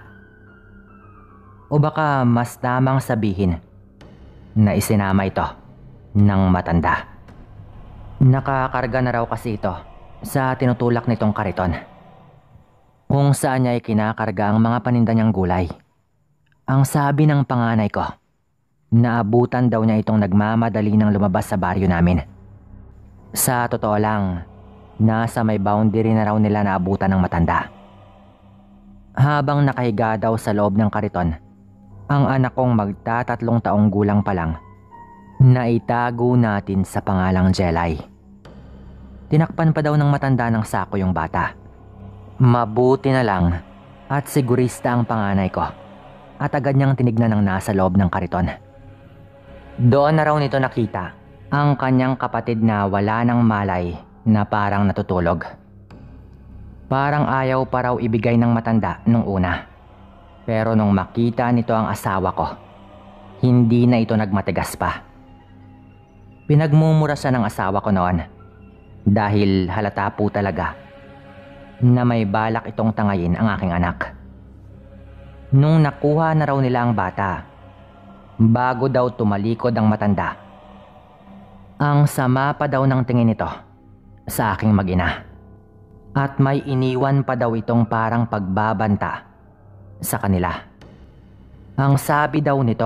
O baka mas tamang sabihin na isinama ito ng matanda. Nakakarga na raw kasi ito sa tinutulak nitong kariton, kung saan niya ay kinakarga ang mga paninda niyang gulay. Ang sabi ng panganay ko, naabutan daw niya itong nagmamadali ng lumabas sa baryo namin. Sa totoo lang, nasa may boundary na raw nila naabutan ng matanda. Habang nakahiga daw sa loob ng kariton, Ang anak kong magtatatlong taong gulang pa lang na itago natin sa pangalang Jelay. Tinakpan pa daw ng matanda ng sako yung bata. Mabuti na lang at sigurista ang panganay ko at agad niyang tinignan ang nasa loob ng kariton. Doon na raw nito nakita ang kanyang kapatid na wala ng malay na parang natutulog. Parang ayaw pa raw ibigay ng matanda nung una. Pero nung makita nito ang asawa ko, hindi na ito nagmatigas pa. Pinagmumura siya ng asawa ko noon dahil halata po talaga na may balak itong tangayin ang aking anak. Nung nakuha na raw nila ang bata, bago daw tumalikod ang matanda, ang sama pa daw ng tingin nito sa aking mag-ina. At may iniwan pa daw itong parang pagbabanta sa kanila. Ang sabi daw nito,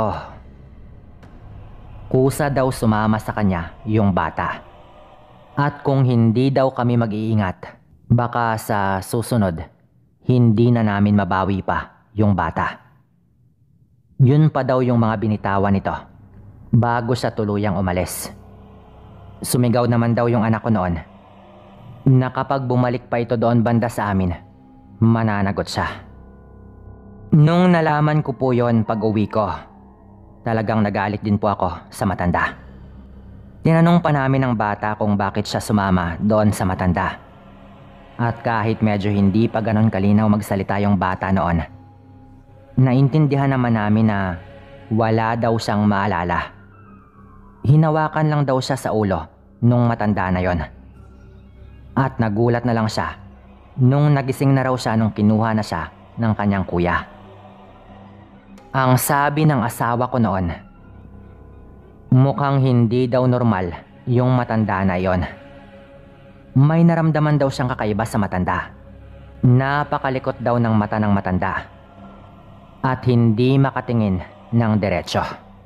kusa daw sumama sa kanya yung bata. At kung hindi daw kami mag-iingat, baka sa susunod, hindi na namin mabawi pa yung bata. Yun pa daw yung mga binitawan nito bago siya tuluyang umalis. Sumigaw naman daw yung anak ko noon na kapag bumalik pa ito doon banda sa amin, mananagot siya. Nung nalaman ko po yon pag uwi ko, talagang nagalit din po ako sa matanda. Tinanong pa namin ang bata kung bakit siya sumama doon sa matanda. At kahit medyo hindi pa ganon kalinaw magsalita yung bata noon, naintindihan naman namin na wala daw siyang maalala. Hinawakan lang daw siya sa ulo nung matanda na yon. At nagulat na lang siya nung nagising na raw siya nung kinuha na siya ng kanyang kuya. Ang sabi ng asawa ko noon, mukhang hindi daw normal yung matanda na yon. May naramdaman daw siyang kakaiba sa matanda. Napakalikot daw ng mata ng matanda at hindi makatingin ng diretsyo.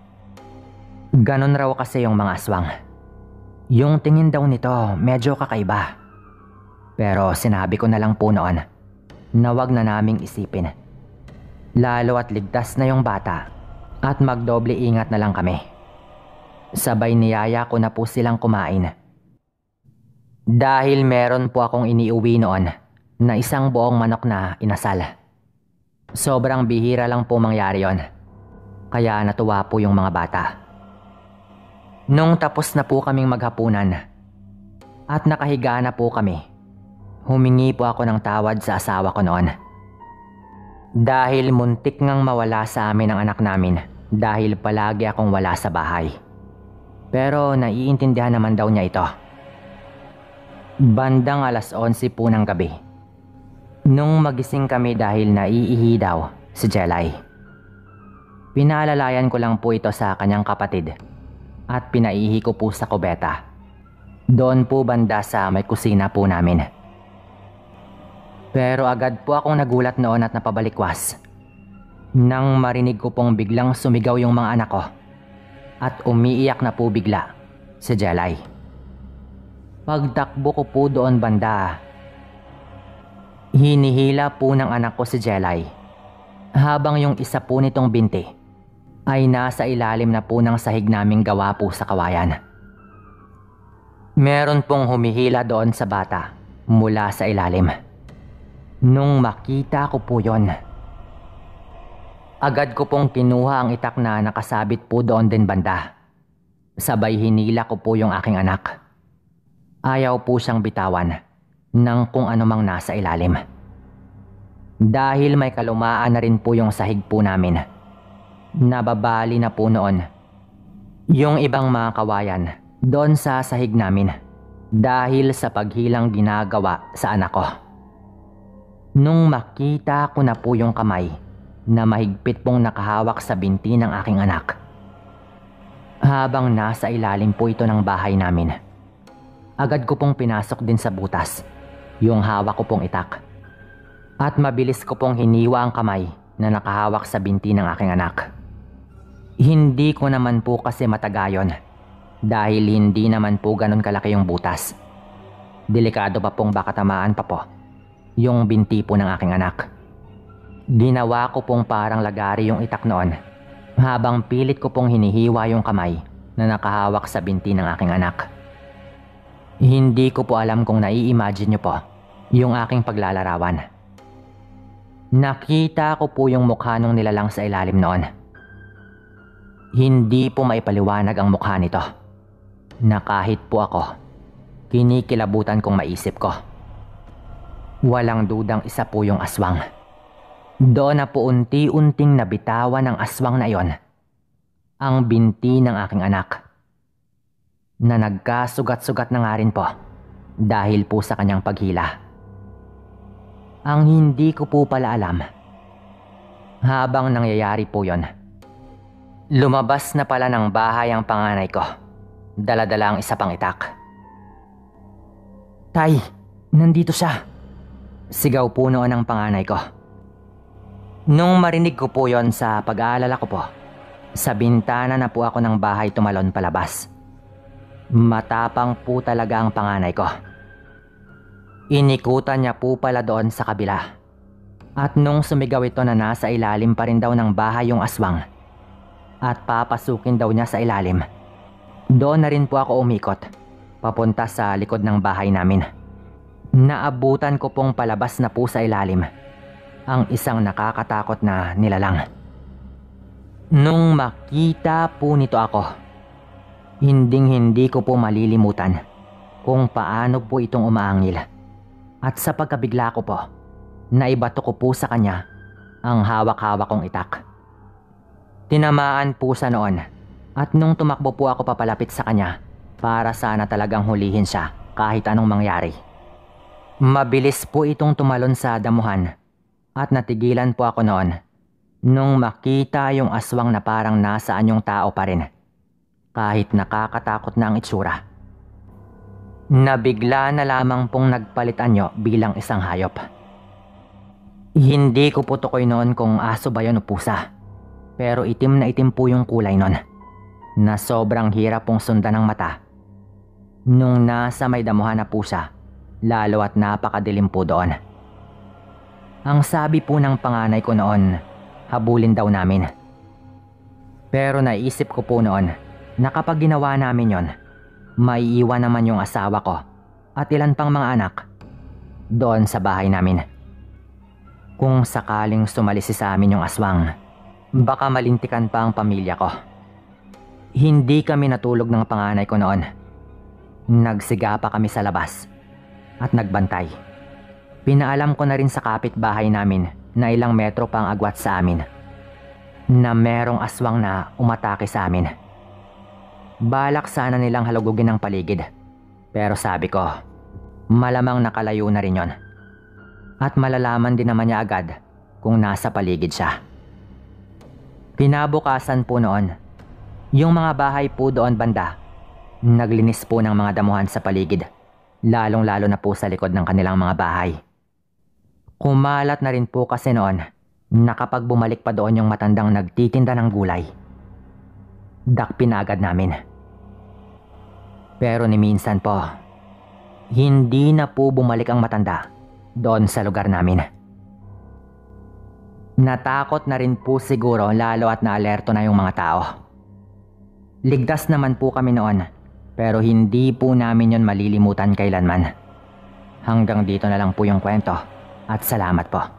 Ganon raw kasi yung mga aswang. Yung tingin daw nito medyo kakaiba. Pero sinabi ko na lang po noon na wag na naming isipin. Lalo at ligtas na yung bata at magdoble ingat na lang kami. Sabay niyaya ko na po silang kumain. Dahil meron po akong iniuwi noon na isang buong manok na inasal. Sobrang bihira lang po mangyari yon. Kaya natuwa po yung mga bata. Nung tapos na po kaming maghapunan at nakahiga na po kami, humingi po ako ng tawad sa asawa ko noon. Dahil muntik ngang mawala sa amin ang anak namin dahil palagi akong wala sa bahay. Pero naiintindihan naman daw niya ito. Bandang alas onse po ng gabi, nung magising kami dahil naiihi daw si Jelay. Pinaalalayan ko lang po ito sa kanyang kapatid at pinaihi ko po sa kubeta. Doon po banda sa may kusina po namin. Pero agad po akong nagulat noon at napabalikwas nang marinig ko pong biglang sumigaw yung mga anak ko at umiiyak na po bigla si Jelay. Pagtakbo ko po doon banda, hinihila po ng anak ko si Jelay habang yung isa po nitong binti ay nasa ilalim na po ng sahig naming gawa po sa kawayan. Meron pong humihila doon sa bata mula sa ilalim. Nung makita ko po yon, agad ko pong kinuha ang itak na nakasabit po doon din banda. Sabay hinila ko po yung aking anak. Ayaw po siyang bitawan ng kung anumang nasa ilalim. Dahil may kalumaan na rin po yung sahig po namin, nababali na po noon yung ibang mga kawayan doon sa sahig namin dahil sa paghilang ginagawa sa anak ko. Nung makita ko na po yung kamay na mahigpit pong nakahawak sa binti ng aking anak, habang nasa ilalim po ito ng bahay namin, agad ko pong pinasok din sa butas yung hawak ko pong itak at mabilis ko pong hiniwa ang kamay na nakahawak sa binti ng aking anak. Hindi ko naman po kasi matagayon dahil hindi naman po ganun kalaki yung butas. Delikado pa pong baka tamaan pa po yung binti po ng aking anak. Ginawa ko pong parang lagari yung itak noon Habang pilit ko pong hinihiwa yung kamay na nakahawak sa binti ng aking anak. Hindi ko po alam kung nai-imagine niyo po yung aking paglalarawan. Nakita ko po yung mukha nung nilalang sa ilalim noon. Hindi po maipaliwanag ang mukha nito na kahit po ako, kinikilabutan kong maisip ko. Walang dudang isa po yung aswang. Doon na po unti-unting nabitawan ng aswang na iyon ang binti ng aking anak na nagkasugat-sugat na nga rin po dahil po sa kanyang paghila. Ang hindi ko po pala alam, habang nangyayari po yon, lumabas na pala ng bahay ang panganay ko, dala-dala ang isa pang itak. "Tay, nandito siya!" Sigaw po noon ang panganay ko. Nung marinig ko po yon sa pag-aalala ko po, sa bintana na po ako ng bahay tumalon palabas. Matapang po talaga ang panganay ko. Inikutan niya po pala doon sa kabila. At nung sumigaw ito na nasa ilalim pa rin daw ng bahay yung aswang at papasukin daw niya sa ilalim, doon na rin po ako umikot papunta sa likod ng bahay namin. Naabutan ko pong palabas na po sa ilalim ang isang nakakatakot na nilalang. Nung makita po nito ako, hinding-hindi ko po malilimutan kung paano po itong umaangil. At sa pagkabigla ko po, naibato ko po sa kanya ang hawak-hawak kong itak. Tinamaan po sa noon at nung tumakbo po ako papalapit sa kanya para sana talagang hulihin siya kahit anong mangyari. Mabilis po itong tumalon sa damuhan at natigilan po ako noon nung makita yung aswang na parang nasa anyong tao pa rin kahit nakakatakot na ang itsura. Nabigla na lamang pong nagpalit anyo bilang isang hayop. Hindi ko po tukoy noon kung aso ba yun o pusa, pero itim na itim po yung kulay noon na sobrang hirap pong sundan ng mata. Nung nasa may damuhan na po siya, lalo at napakadilim po doon. Ang sabi po ng panganay ko noon, habulin daw namin. Pero naisip ko po noon na kapag ginawa namin yon, maiiwan naman yung asawa ko at ilan pang mga anak doon sa bahay namin. Kung sakaling sumalisi sa amin yung aswang, baka malintikan pa ang pamilya ko. Hindi kami natulog ng panganay ko noon. Nagsiga pa kami sa labas at nagbantay. Pinaalam ko na rin sa kapitbahay namin na ilang metro pa ang agwat sa amin na merong aswang na umatake sa amin. Balak sana nilang halugugin ang paligid, pero sabi ko, malamang nakalayo na rin yon. At malalaman din naman niya agad kung nasa paligid siya. Kinabukasan po noon, yung mga bahay po doon banda, naglinis po ng mga damuhan sa paligid, lalong lalo na po sa likod ng kanilang mga bahay. Kumalat na rin po kasi noon na kapag bumalik pa doon yung matandang nagtitinda ng gulay, dakpin na agad namin. Pero ni minsan po, hindi na po bumalik ang matanda doon sa lugar namin. Natakot na rin po siguro lalo at naalerto na yung mga tao. Ligtas naman po kami noon, pero hindi po namin yon malilimutan kailanman. Hanggang dito na lang po yung kwento at salamat po.